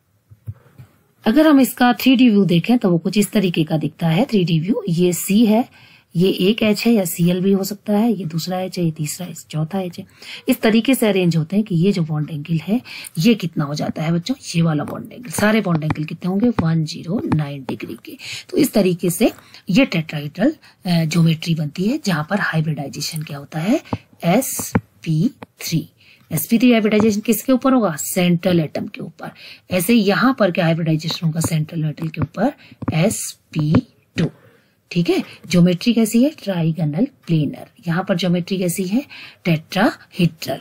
अगर हम इसका थ्री डी व्यू देखें तो वो कुछ इस तरीके का दिखता है। थ्री डी व्यू, ये सी है, ये एक एच है या सीएल भी हो सकता है, ये दूसरा एच है, ये तीसरा एच, चौथा एच है। इस तरीके से अरेंज होते हैं कि ये जो बॉन्ड एंगल है ये कितना हो जाता है बच्चों, ये वाला बॉन्ड एंगल, सारे बॉन्ड एंगल कितने होंगे, वन जीरो नाइन डिग्री के। तो इस तरीके से ये टेट्राहेड्रल ज्योमेट्री बनती है जहां पर हाइब्रिडाइजेशन क्या होता है, S P three. S P three hybridization किसके ऊपर होगा, सेंट्रल एटम के ऊपर। ऐसे यहां पर क्या हाइब्रिडाइजेशन होगा, सेंट्रल मेटल के ऊपर, एस पी टू। ठीक है, ज्योमेट्री कैसी है, ट्राइगोनल प्लेनर। यहां पर ज्योमेट्री कैसी है, टेट्राहेड्रल।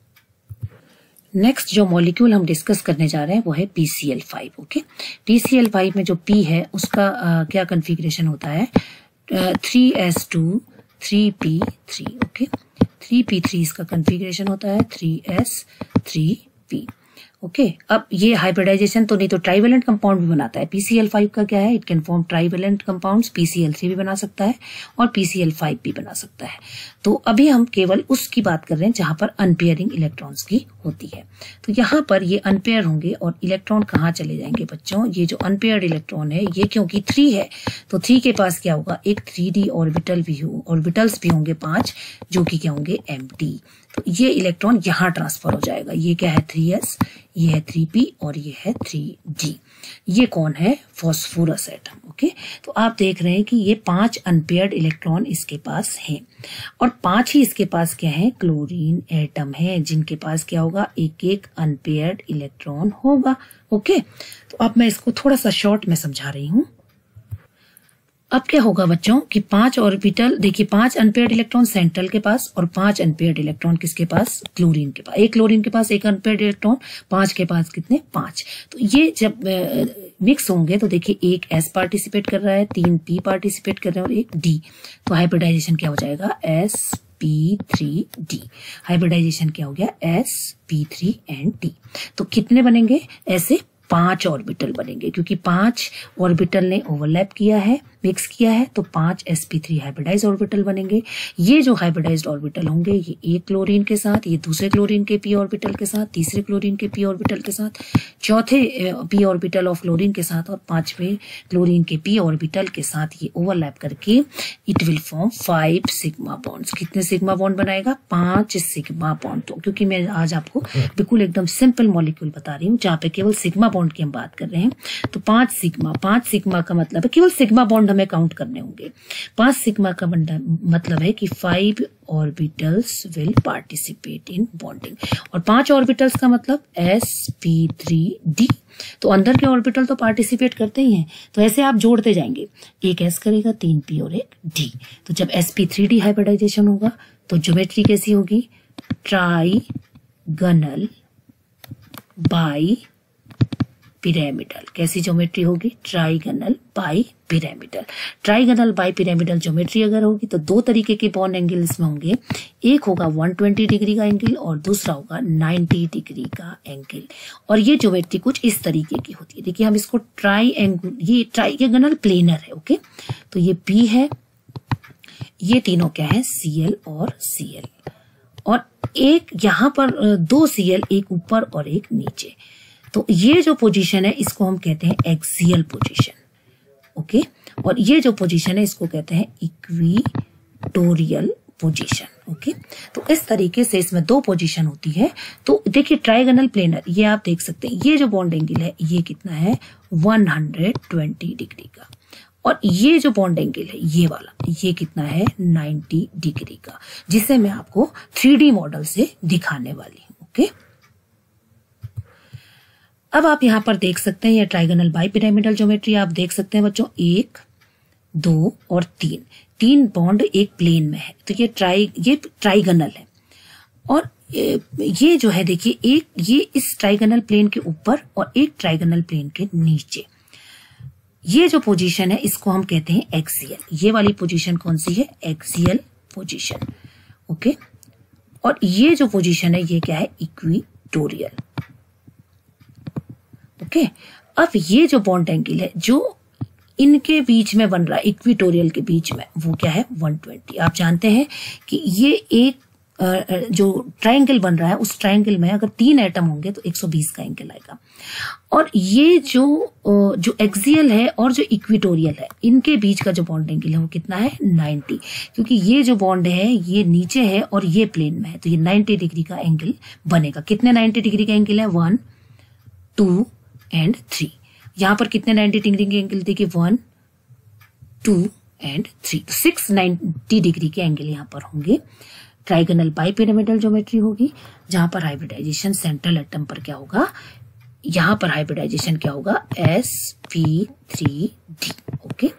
नेक्स्ट जो मॉलिक्यूल हम डिस्कस करने जा रहे हैं वो है P C L five. Okay, P C L five में जो P है उसका आ, क्या कन्फिग्रेशन होता है, three S two three P three. Okay, three P three इसका कन्फिग्रेशन होता है, three S three P. Okay okay, अब ये हाइब्रिडाइजेशन तो नहीं तो ट्राइवेलेंट कंपाउंड भी बनाता है। पी सी एल फाइव का क्या है, it can form trivalent compounds, P C L three भी बना सकता है और पी सी एल फाइव भी बना सकता है। तो अभी हम केवल उसकी बात कर रहे हैं जहां पर अनपेयरिंग इलेक्ट्रॉन्स की होती है। तो यहाँ पर ये अनपेयर होंगे और इलेक्ट्रॉन कहाँ चले जाएंगे बच्चों, ये जो अनपेयर्ड इलेक्ट्रॉन है ये क्योंकि थ्री है तो थ्री के पास क्या होगा, एक थ्री डी ऑर्बिटल भी हो, ऑर्बिटल्स भी होंगे पांच, जो कि क्या होंगे, एम्प्टी। तो ये इलेक्ट्रॉन यहाँ ट्रांसफर हो जाएगा। ये क्या है, थ्री एस, ये है थ्री पी और ये है थ्री डी। ये कौन है, फॉस्फोरस एटम। ओके, तो आप देख रहे हैं कि ये पांच अनपेयर्ड इलेक्ट्रॉन इसके पास हैं और पांच ही इसके पास क्या है, क्लोरीन एटम है, जिनके पास क्या होगा, एक एक अनपेयर्ड इलेक्ट्रॉन होगा। ओके, तो अब मैं इसको थोड़ा सा शॉर्ट में समझा रही हूं। अब क्या होगा बच्चों कि पांच ऑर्बिटल, देखिए पांच अनपेयर्ड इलेक्ट्रॉन सेंट्रल के पास और पांच अनपेयर्ड इलेक्ट्रॉन किसके पास, क्लोरीन के पास। एक क्लोरीन के पास एक अनपेयर्ड इलेक्ट्रॉन, पांच के पास कितने, पांच। तो ये जब मिक्स होंगे तो देखिए एक एस पार्टिसिपेट कर रहा है, तीन पी पार्टिसिपेट कर रहे हैं और एक डी। तो हाइब्रिडाइजेशन क्या हो जाएगा, S P three D. Hybridization क्या हो गया, S P three and D. तो कितने बनेंगे, ऐसे पांच ऑर्बिटल बनेंगे, क्योंकि पांच ऑर्बिटल ने ओवरलैप किया है, मिक्स किया है, तो पांच S P three hybridize orbital बनेंगे। ये जो हाइब्रिडाइज्ड ऑर्बिटल होंगे ये एक क्लोरीन के साथ, ये दूसरे क्लोरीन के पी ऑर्बिटल के साथ, तीसरे क्लोरीन के पी ऑर्बिटल के साथ, चौथे पी ऑर्बिटल ऑफ क्लोरीन के साथ और पांचवें क्लोरीन के पी ऑर्बिटल के साथ ये ओवरलैप करके it will form five sigma bonds. कितने सिग्मा बॉन्ड बनाएगा? पांच सिग्मा बॉन्ड। तो क्योंकि मैं आज आपको बिल्कुल एकदम सिंपल मॉलिक्यूल बता रही हूँ जहां पे केवल सिग्मा बॉन्ड की हम बात कर रहे हैं, तो पांच सिग्मा, पांच सिग्मा का मतलब है केवल सिग्मा बॉन्ड हमें काउंट करने होंगे। पांच सिग्मा का मतलब है कि five orbitals will participate in bonding, और पांच ऑर्बिटल्स का मतलब एस पी थ्री डी। तो अंदर के ऑर्बिटल तो पार्टिसिपेट करते ही हैं, तो ऐसे आप जोड़ते जाएंगे, एक एस करेगा, तीन पी और एक डी। तो जब S P three D hybridization होगा तो ज्योमेट्री कैसी होगी? Trigonal bipyramidal. कैसी ज्योमेट्री होगी? Trigonal bipyramidal. Trigonal bipyramidal geometry अगर होगी तो दो तरीके के बॉन्ड एंगल इसमें होंगे, एक होगा एक सौ बीस डिग्री का एंगल और दूसरा होगा नब्बे डिग्री का एंगल। और ये ज्योमेट्री कुछ इस तरीके की होती है। देखिए हम इसको ट्राई एंगल, ये ट्राइगनल प्लेनर है, ओके। तो ये पी है, ये तीनों क्या है? सीएल और सीएल, और एक यहां पर दो सीएल, एक ऊपर और एक नीचे। तो ये जो पोजीशन है इसको हम कहते हैं एक्सियल पोजीशन, ओके। और ये जो पोजीशन है इसको कहते हैं इक्विटोरियल पोजीशन, ओके। तो इस तरीके से इसमें दो पोजीशन होती है। तो देखिए ट्राइगोनल प्लेनर, ये आप देख सकते हैं, ये जो बॉन्ड एंगल है ये कितना है? एक सौ बीस डिग्री का, और ये जो बॉन्ड एंगल है ये वाला, ये कितना है? नब्बे डिग्री का, जिसे मैं आपको थ्री डी मॉडल से दिखाने वाली हूं, ओके। अब आप यहां पर देख सकते हैं ये ट्राइगोनल बाई पिरामिडल ज्योमेट्री आप देख सकते हैं बच्चों, एक, दो और तीन, तीन बॉन्ड एक प्लेन में है, तो ये ट्राई ये ट्राइगोनल है। और ये जो है देखिए, एक ये इस ट्राइगोनल प्लेन के ऊपर और एक ट्राइगोनल प्लेन के नीचे, ये जो पोजीशन है इसको हम कहते हैं एक्सियल। ये वाली पोजीशन कौन सी है? Axial position, okay. और ये जो पोजीशन है ये क्या है? Equatorial, okay. अब ये जो बॉन्ड एंगल है जो इनके बीच में बन रहा है, इक्विटोरियल के बीच में, वो क्या है? एक सौ बीस। आप जानते हैं कि ये एक जो ट्रायंगल बन रहा है उस ट्रायंगल में अगर तीन एटम होंगे तो एक सौ बीस का एंगल आएगा। और ये जो जो एक्सियल है और जो इक्विटोरियल है इनके बीच का जो बॉन्ड एंगल है वो कितना है? नब्बे, क्योंकि ये जो बॉन्ड है ये नीचे है और ये प्लेन में है, तो ये नब्बे डिग्री का एंगल बनेगा। कितने नब्बे डिग्री का एंगल है? One, two and three. यहां पर कितने नब्बे डिग्री के एंगल? देखिए one, two and three, six ninety degree के एंगल यहां पर होंगे। ट्राइगोनल बाई पिरामिडल ज्योमेट्री होगी जहां पर हाइब्रिडाइजेशन सेंट्रल एटम पर क्या होगा? यहां पर हाइब्रिडाइजेशन क्या होगा? S P three D, okay.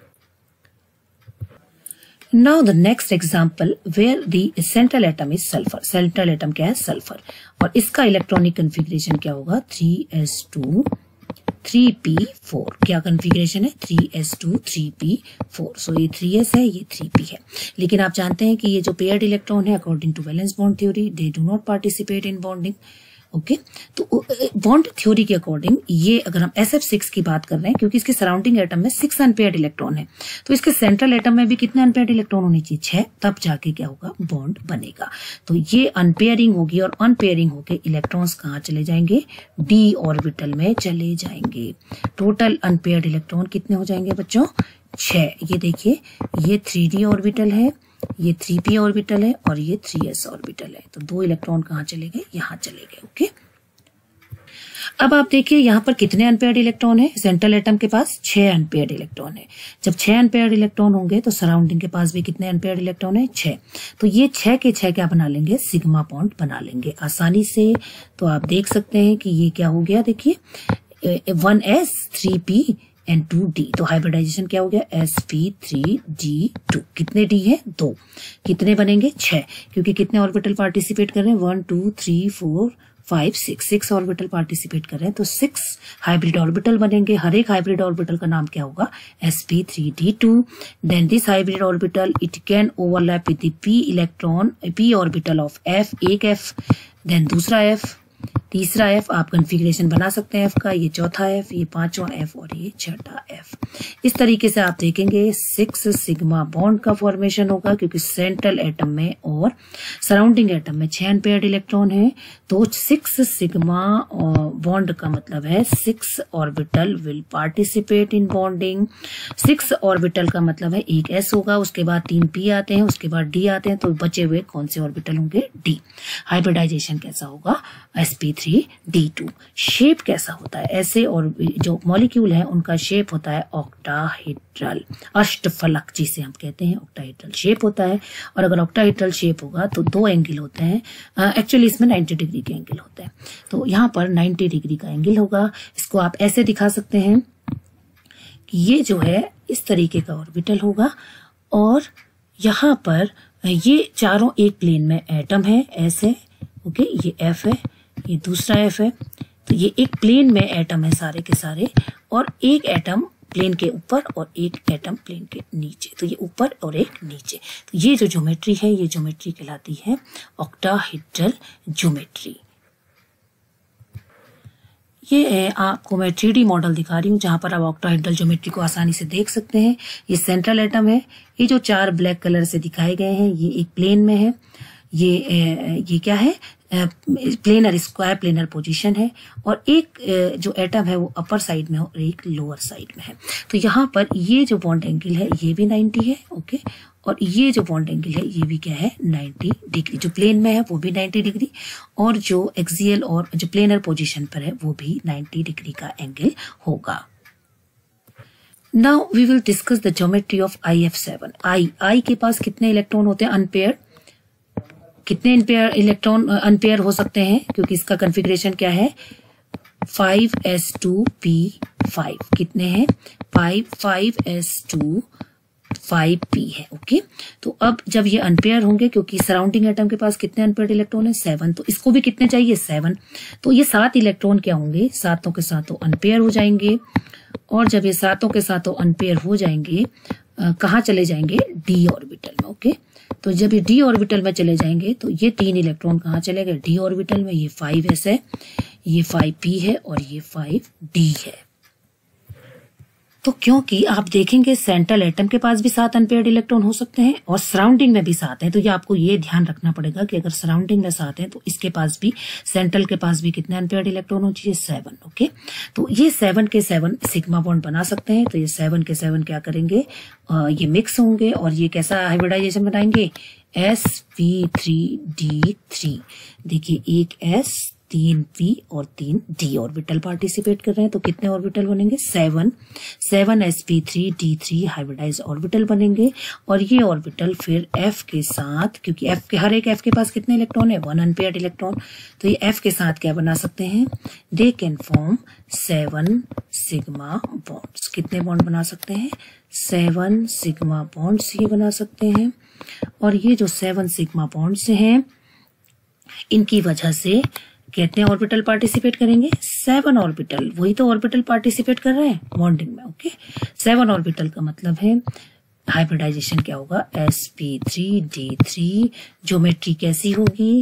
Now the next example where the central atom is sulphur. Central atom क्या है? सल्फर। और इसका इलेक्ट्रॉनिक कन्फिग्रेशन क्या होगा? Three S two three P four. क्या कन्फिग्रेशन है? Three S two three P four. So ये three S है, ये थ्री पी है। लेकिन आप जानते हैं कि ये जो पेयर्ड इलेक्ट्रॉन है according to valence bond theory they do not participate in bonding, okay. तो बॉन्ड थ्योरी के अकॉर्डिंग ये अगर हम एस एफ सिक्स की बात कर रहे हैं, क्योंकि इसके सराउंडिंग एटम में सिक्स अनपेयर्ड इलेक्ट्रॉन है, तो इसके सेंट्रल एटम में भी कितने अनपेयर्ड इलेक्ट्रॉन होने चाहिए? छह, तब जाके क्या होगा? बॉन्ड बनेगा। तो ये अनपेयरिंग होगी और अनपेयरिंग होके इलेक्ट्रॉन्स कहाँ चले जाएंगे? डी ऑर्बिटल में चले जाएंगे। टोटल अनपेयर्ड इलेक्ट्रॉन कितने हो जाएंगे बच्चों? छह। ये देखिए, ये थ्री डी ऑर्बिटल है, ये थ्री पी ऑर्बिटल है और ये थ्री एस ऑर्बिटल है। तो दो इलेक्ट्रॉन कहाँ चले गए? यहाँ चले गए, ओके। अब आप देखिए यहाँ पर कितने अनपेयर्ड इलेक्ट्रॉन है? सेंट्रल एटम के पास छह अनपेयर्ड इलेक्ट्रॉन है। जब छह अनपेयर्ड इलेक्ट्रॉन होंगे तो सराउंडिंग के पास भी कितने अनपेयर्ड इलेक्ट्रॉन है? छह। तो ये छह के छह क्या बना लेंगे? सिग्मा बॉन्ड बना लेंगे आसानी से। तो आप देख सकते हैं कि ये क्या हो गया, देखिए one S three P and two D. तो हाइब्रिडाइजेशन क्या हो गया? S P three D two. कितने डी है? दो। कितने बनेंगे? छह, क्योंकि कितने ऑर्बिटल पार्टिसिपेट कर रहे हैं? One, two, three, four, five, six. Six orbital participate कर रहे हैं, तो सिक्स हाइब्रिड ऑर्बिटल बनेंगे। हर एक हाइब्रिड ऑर्बिटल का नाम क्या होगा? S P three D two. Then this hybrid orbital it can overlap with the P electron, P orbital of F, एक एफ, देन दूसरा एफ, तीसरा एफ आप कॉन्फ़िगरेशन बना सकते हैं एफ का, ये चौथा एफ, ये पांचवा एफ और ये छठा एफ। इस तरीके से आप देखेंगे सिक्स सिग्मा बॉन्ड का फॉर्मेशन होगा, क्योंकि सेंट्रल एटम में और सराउंडिंग एटम में छह एम्पेयर इलेक्ट्रॉन है, तो सिक्स सिग्मा बॉन्ड का मतलब है six orbital will participate in bonding. Six orbital का मतलब है एक एस होगा, उसके बाद तीन पी आते हैं, उसके बाद डी आते हैं, तो बचे हुए कौन से ऑर्बिटल होंगे, डी। हाइब्रिडाइजेशन कैसा होगा, S P three D two. Shape कैसा होता है, ऐसे और जो मॉलिक्यूल है उनका शेप होता है ऑक्टाहेड्रल, अष्टफलक जिसे हम कहते हैं, ऑक्टाहेड्रल शेप होता है। और अगर ऑक्टाहेड्रल शेप होगा तो दो एंगल होते हैं, एक्चुअली इसमें नाइन्टी डिग्री के एंगल होते हैं, तो यहाँ पर नाइन्टी डिग्री का एंगल होगा। इसको आप ऐसे दिखा सकते हैं कि ये जो है इस तरीके का ऑर्बिटल होगा, और यहाँ पर ये चारों एक प्लेन में एटम है, ऐसे ओके, ये एफ है, ये दूसरा एफ है, तो ये एक प्लेन में एटम है सारे के सारे, और एक एटम प्लेन के ऊपर और एक एटम प्लेन के नीचे, तो ये ऊपर और एक नीचे। तो ये जो ज्योमेट्री है ये ज्योमेट्री कहलाती है ऑक्टाहेड्रल ज्योमेट्री। ये आपको मैं थ्री डी मॉडल दिखा रही हूँ जहां पर आप ऑक्टाहेड्रल ज्योमेट्री को आसानी से देख सकते हैं। ये सेंट्रल एटम है, ये जो चार ब्लैक कलर से दिखाए गए हैं ये एक प्लेन में है, ये ये क्या है, प्लेनर स्क्वायर प्लेनर पोजीशन है, और एक जो एटम है वो अपर साइड में है और एक लोअर साइड में है। तो यहाँ पर ये जो बॉन्ड एंगल है ये भी नाइन्टी है, ओके, और ये जो बॉन्ड एंगल है ये भी क्या है, नाइन्टी डिग्री। जो प्लेन में है वो भी नाइन्टी डिग्री, और जो एक्सियल और जो प्लेनर पोजीशन पर है वो भी नाइन्टी डिग्री का एंगल होगा। Now we will discuss the geometry of I F seven. I I के पास कितने इलेक्ट्रॉन होते हैं, अनपेयर, कितने अनपेयर इलेक्ट्रॉन अनपेयर हो सकते हैं, क्योंकि इसका कॉन्फ़िगरेशन क्या है, five S two P five. कितने हैं, five, five S two five P है, ओके। तो अब जब ये अनपेयर होंगे, क्योंकि सराउंडिंग एटम के पास कितने अनपेयर इलेक्ट्रॉन है, सेवन, तो इसको भी कितने चाहिए, सेवन। तो ये सात इलेक्ट्रॉन क्या होंगे, सातों के सातों अनपेयर हो जाएंगे, और जब ये सातों के सातों अनपेयर हो जाएंगे कहाँ चले जाएंगे, डी ऑर्बिटल में, ओके। तो जब ये डी ऑर्बिटल में चले जाएंगे तो ये तीन इलेक्ट्रॉन कहाँ चले गए, डी ऑर्बिटल में। ये फाइव एस है, ये फाइव पी है और ये फाइव डी है। तो क्योंकि आप देखेंगे सेंट्रल एटम के पास भी सात अनपेयर्ड इलेक्ट्रॉन हो सकते हैं और सराउंडिंग में भी सात हैं, तो ये आपको ये ध्यान रखना पड़ेगा कि अगर सराउंडिंग में सात हैं तो इसके पास भी, सेंट्रल के पास भी कितने अनपेयर्ड इलेक्ट्रॉन होने चाहिए, सेवन, ओके। तो ये सेवन के सेवन सिग्मा बॉन्ड बना सकते हैं। तो ये सेवन के सेवन क्या करेंगे, आ, ये मिक्स होंगे और ये कैसा हाइब्रिडाइजेशन बनाएंगे, S P three D three. देखिए एक एस, तीन पी और तीन डी ऑर्बिटल पार्टिसिपेट कर रहे हैं, तो कितने ऑर्बिटल बनेंगे, seven. Seven S P three D three hybridize orbital बनेंगे, और ये ऑर्बिटल फिर एफ के साथ, क्योंकि एफ के हर एक एफ के पास कितने इलेक्ट्रॉन है, वन अनपेयर्ड इलेक्ट्रॉन, तो ये एफ के साथ क्या बना सकते हैं, they can form seven sigma bonds. कितने बॉन्ड बना सकते हैं, सेवन सिग्मा बॉन्ड्स ये बना सकते हैं। और ये जो सेवन सिग्मा बॉन्ड्स हैं इनकी वजह से कितने ऑर्बिटल पार्टिसिपेट करेंगे, सेवन ऑर्बिटल। वही तो ऑर्बिटल पार्टिसिपेट कर रहे हैं बॉन्डिंग में, ओके। सेवन ऑर्बिटल का मतलब है हाइब्रिडाइजेशन क्या होगा, S P three D three. Geometry कैसी होगी,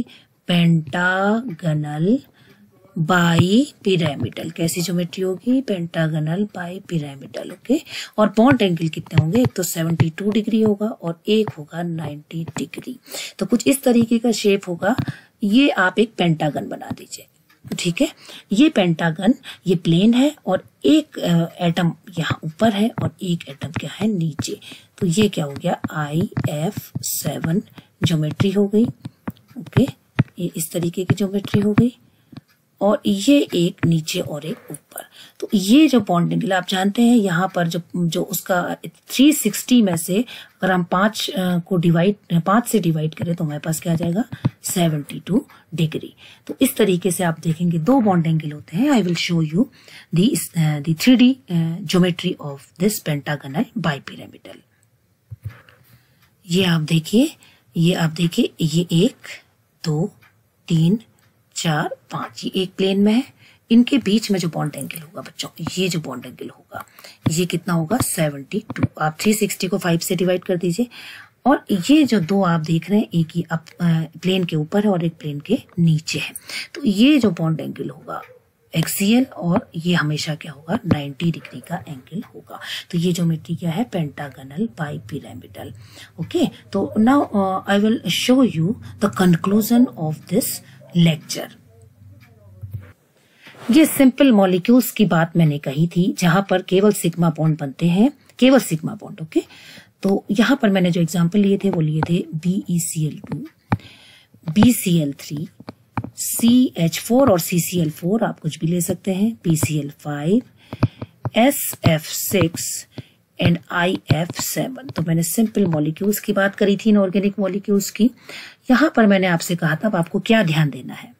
पेंटागनल बाई पिरामिडल। कैसी ज्योमेट्री होगी, पेंटागनल बाई पिरामिडल, ओके। और बॉन्ड एंगल कितने होंगे, एक तो सेवेंटी टू डिग्री होगा और एक होगा नाइन्टी डिग्री। तो कुछ इस तरीके का शेप होगा। ये आप एक पेंटागन बना दीजिए, ठीक है। ये पेंटागन, ये प्लेन है और एक एटम यहाँ ऊपर है और एक एटम क्या है नीचे। तो ये क्या हो गया, आई एफ सेवन ज्योमेट्री हो गई, ओके। ये इस तरीके की ज्योमेट्री हो गई, और ये एक नीचे और एक ऊपर। तो ये जो बॉन्ड एंगल आप जानते हैं, यहाँ पर जो जो उसका थ्री सिक्सटी में से अगर हम पांच को डिवाइड पांच से डिवाइड करें तो हमारे पास क्या आ जाएगा, सेवेंटी टू डिग्री। तो इस तरीके से आप देखेंगे दो बॉन्ड एंगल होते हैं। I will show you the the three D geometry of this pentagonal bipyramidal. ये आप देखिए, ये आप देखिए, ये एक, दो, तीन, चार, पांच, ये एक प्लेन में है। इनके बीच में जो बॉन्ड एंगल होगा बच्चों, ये जो बॉन्ड एंगल होगा ये कितना होगा, सेवेंटी टू। आप थ्री सिक्सटी को फाइव से डिवाइड कर दीजिए और ये जो दो आप देख रहे हैं, एक ही अप प्लेन के ऊपर है और एक प्लेन के नीचे है, तो ये जो बॉन्ड एंगल होगा एक्सियल, और ये हमेशा क्या होगा, नाइंटी डिग्री का एंगल होगा। तो ये ज्योमेट्री क्या है, पेंटागनल बाइपिरामिडल। ओके, तो now I will show you the conclusion of this lecture. ये सिंपल मॉलिक्यूल्स की बात मैंने कही थी, जहां पर केवल सिग्मा बॉन्ड बनते हैं, केवल सिग्मा बॉन्ड। ओके, तो यहां पर मैंने जो एग्जांपल लिए थे वो लिए थे B E C L two, B C L three, C H four और सी सी एल फोर, आप कुछ भी ले सकते हैं, P C L five, S F six and I F seven. तो मैंने सिंपल मॉलिक्यूल्स की बात करी थी, इनऑर्गेनिक मॉलिक्यूल्स की। यहां पर मैंने आपसे कहा था अब आपको क्या ध्यान देना है,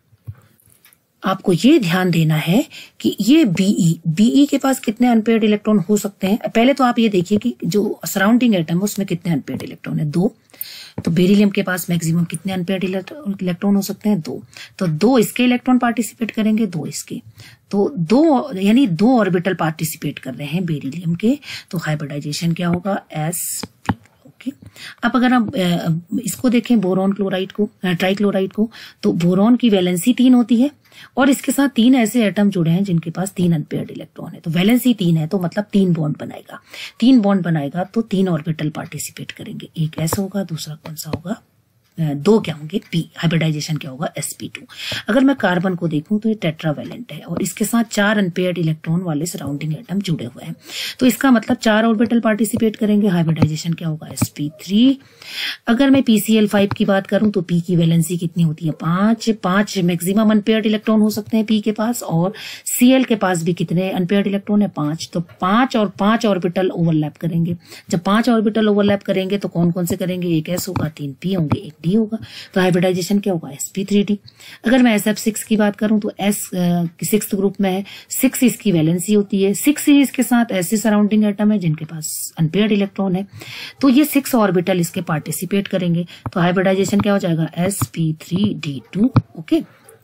आपको ये ध्यान देना है कि ये बीई बीई के पास कितने अनपेयर्ड इलेक्ट्रॉन हो सकते हैं। पहले तो आप ये देखिए कि जो सराउंडिंग एटम है उसमें कितने अनपेयर्ड इलेक्ट्रॉन है, दो। तो बेरिलियम के पास मैक्सिमम कितने अनपेयर्ड इलेक्ट्रॉन हो सकते हैं, दो। तो दो इसके इलेक्ट्रॉन पार्टिसिपेट करेंगे, दो इसके, तो दो यानी दो ऑर्बिटल पार्टिसिपेट कर रहे हैं बेरिलियम के। तो हाइब्रिडाइजेशन क्या होगा, एस पी। ओके, अब अगर हम इसको देखें बोरॉन क्लोराइड को, ट्राइक्लोराइड को, तो बोरॉन की वैलेंसी तीन होती है और इसके साथ तीन ऐसे एटम जुड़े हैं जिनके पास तीन अनपेयर्ड इलेक्ट्रॉन है। तो वैलेंसी तीन है तो मतलब तीन बॉन्ड बनाएगा, तीन बॉन्ड बनाएगा तो तीन ऑर्बिटल पार्टिसिपेट करेंगे, एक एस होगा, दूसरा कौन सा होगा, दो क्या होंगे, पी। हाइब्रिडाइजेशन क्या होगा, एस पी टू। अगर मैं कार्बन को देखूं तो ये टेट्रावैलेंट है और इसके साथ चार अनपेयर्ड इलेक्ट्रॉन वाले सराउंडिंग एटम जुड़े हुए हैं, तो इसका मतलब चार ऑर्बिटल पार्टिसिपेट करेंगे, हाइब्रिडाइजेशन क्या होगा, एस पी थ्री। अगर मैं पी सी एल फाइव की बात करूं तो पी की वैलेंसी कितनी होती है, पांच। पांच मैक्सिमम अनपेयर्ड इलेक्ट्रॉन हो सकते हैं पी के पास, और सीएल के पास भी कितने अनपेयर्ड इलेक्ट्रॉन है, पांच। तो पांच और पांच ऑर्बिटल ओवरलैप करेंगे। जब पांच ऑर्बिटल ओवरलैप करेंगे तो कौन कौन से करेंगे, एक एस होगा, तीन पी होंगे, एक डी होगा। तो हाइब्रिडाइजेशन क्या होगा, एस पी थ्री डी। अगर मैं एस एफ सिक्स की बात करूं तो एस सिक्स ग्रुप में है, सिक्स इसकी वैलेंसी होती है, सिक्स ही इसके साथ ऐसे सराउंडिंग एटम है जिनके पास अनपेयर्ड इलेक्ट्रॉन है, तो ये सिक्स ऑर्बिटल इसके पार्टिसिपेट करेंगे। तो हाइब्रिडाइजेशन क्या हो जाएगा, S P three D two. Okay,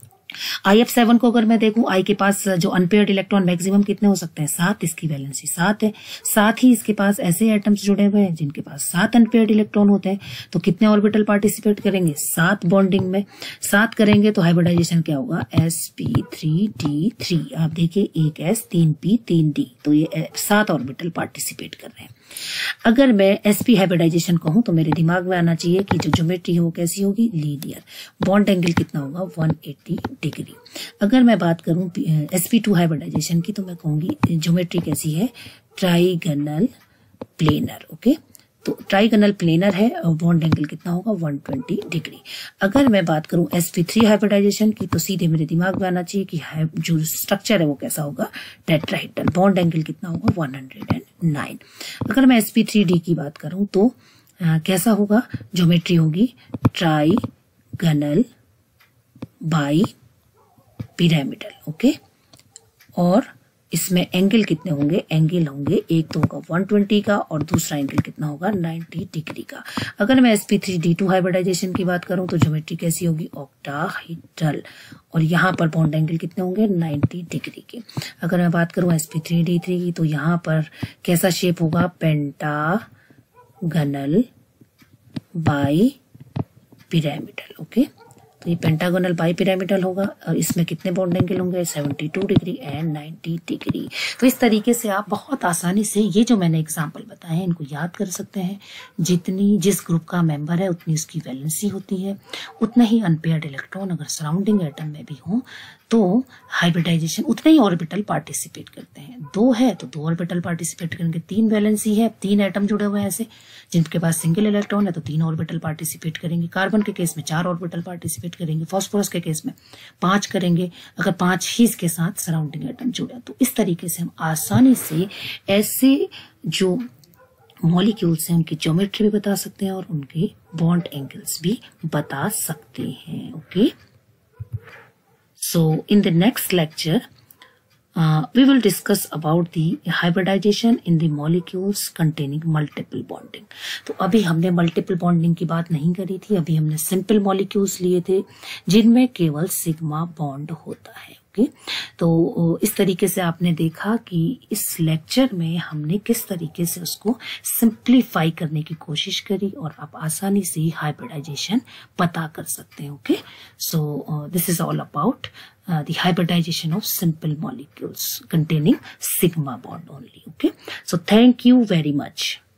I F seven को अगर मैं देखूं, आई के पास जो अनपेयर्ड इलेक्ट्रॉन मैक्सिमम कितने हो सकते हैं, सात, इसकी वैलेंसी सात है। साथ ही इसके पास ऐसे एटम्स जुड़े हुए हैं जिनके पास सात अनपेयर्ड इलेक्ट्रॉन होते हैं, तो कितने ऑर्बिटल पार्टिसिपेट करेंगे, सात बॉन्डिंग में, सात करेंगे। तो हाइब्रिडाइजेशन क्या होगा, S P three D three. आप देखिए, एक एस, तीन पी, तीन डी, तो ये सात ऑर्बिटल पार्टिसिपेट कर रहे हैं। अगर मैं एसपी हाइब्रिडाइजेशन कहूं तो मेरे दिमाग में आना चाहिए कि जो ज्योमेट्री है वो कैसी होगी, लीनियर। बॉन्ड एंगल कितना होगा, वन एटी डिग्री। अगर मैं बात करूं एसपी टू हाइब्रिडाइजेशन की तो मैं कहूंगी ज्योमेट्री कैसी है, ट्राइगनल प्लेनर। ओके, तो ट्राइगनल प्लेनर है और बॉन्ड एंगल कितना होगा, वन ट्वेंटी डिग्री। अगर मैं बात करूं एसपी थ्री हाइब्रिडाइजेशन की तो सीधे मेरे दिमाग में आना चाहिए कि जो स्ट्रक्चर है वो कैसा होगा, टेट्राहेड्रल। बॉन्ड एंगल कितना होगा, वन हंड्रेड नाइन। अगर मैं एसपी थ्री डी की बात करूं तो आ, कैसा होगा, ज्योमेट्री होगी ट्राइगनल बाई पिरामिडल। ओके, और इसमें एंगल कितने होंगे, एंगल होंगे एक तो होगा वन ट्वेंटी का और दूसरा एंगल कितना होगा, नाइंटी डिग्री का। अगर मैं SP three D two hybridization की बात करूं तो ज्योमेट्री कैसी होगी, ऑक्टाहेड्रल, और यहाँ पर बॉन्ड एंगल कितने होंगे, नाइंटी डिग्री के। अगर मैं बात करूं एसपी थ्री डी थ्री की तो यहाँ पर कैसा शेप होगा, पेंटागनल बाई पिरामिडल। ओके, तो ये पेंटागोनल बाई पिरामिडल होगा और इसमें कितने बॉन्ड एंगल होंगे, seventy two degree and ninety degree. तो इस तरीके से आप बहुत आसानी से ये जो मैंने एग्जांपल बताए हैं इनको याद कर सकते हैं। जितनी जिस ग्रुप का मेंबर है उतनी उसकी वैलेंसी होती है, उतना ही अनपेयर्ड इलेक्ट्रॉन अगर सराउंडिंग एटम में भी हो तो हाइब्रिडाइजेशन उतने ही ऑर्बिटल पार्टिसिपेट करते हैं। दो है तो दो ऑर्बिटल पार्टिसिपेट करेंगे, तीन वैलेंसी है, तीन एटम जुड़े हुए हैं ऐसे जिनके पास सिंगल इलेक्ट्रॉन है तो तीन ऑर्बिटल पार्टिसिपेट करेंगे। कार्बन के केस में चार ऑर्बिटल पार्टिसिपेट करेंगे, फास्फोरस के केस में पांच करेंगे अगर पांच ही इसके साथ सराउंडिंग एटम जुड़े। तो इस तरीके से हम आसानी से ऐसे जो मॉलिक्यूल्स हैं उनकी ज्योमेट्री भी बता सकते हैं और उनके बॉन्ड एंगल्स भी बता सकते हैं। Okay, so in the next lecture uh, we will discuss about the hybridization in the molecules containing multiple bonding। तो अभी हमने मल्टीपल बॉन्डिंग की बात नहीं करी थी, अभी हमने सिंपल मॉलिक्यूल्स लिए थे जिनमें केवल सिग्मा बॉन्ड होता है। ओके, तो इस तरीके से आपने देखा कि इस लेक्चर में हमने किस तरीके से उसको सिंप्लीफाई करने की कोशिश करी और आप आसानी से हाइब्रिडाइजेशन पता कर सकते हैं। Okay, so this is all about the hybridization of simple molecules containing sigma bond only. Okay, so thank you very much.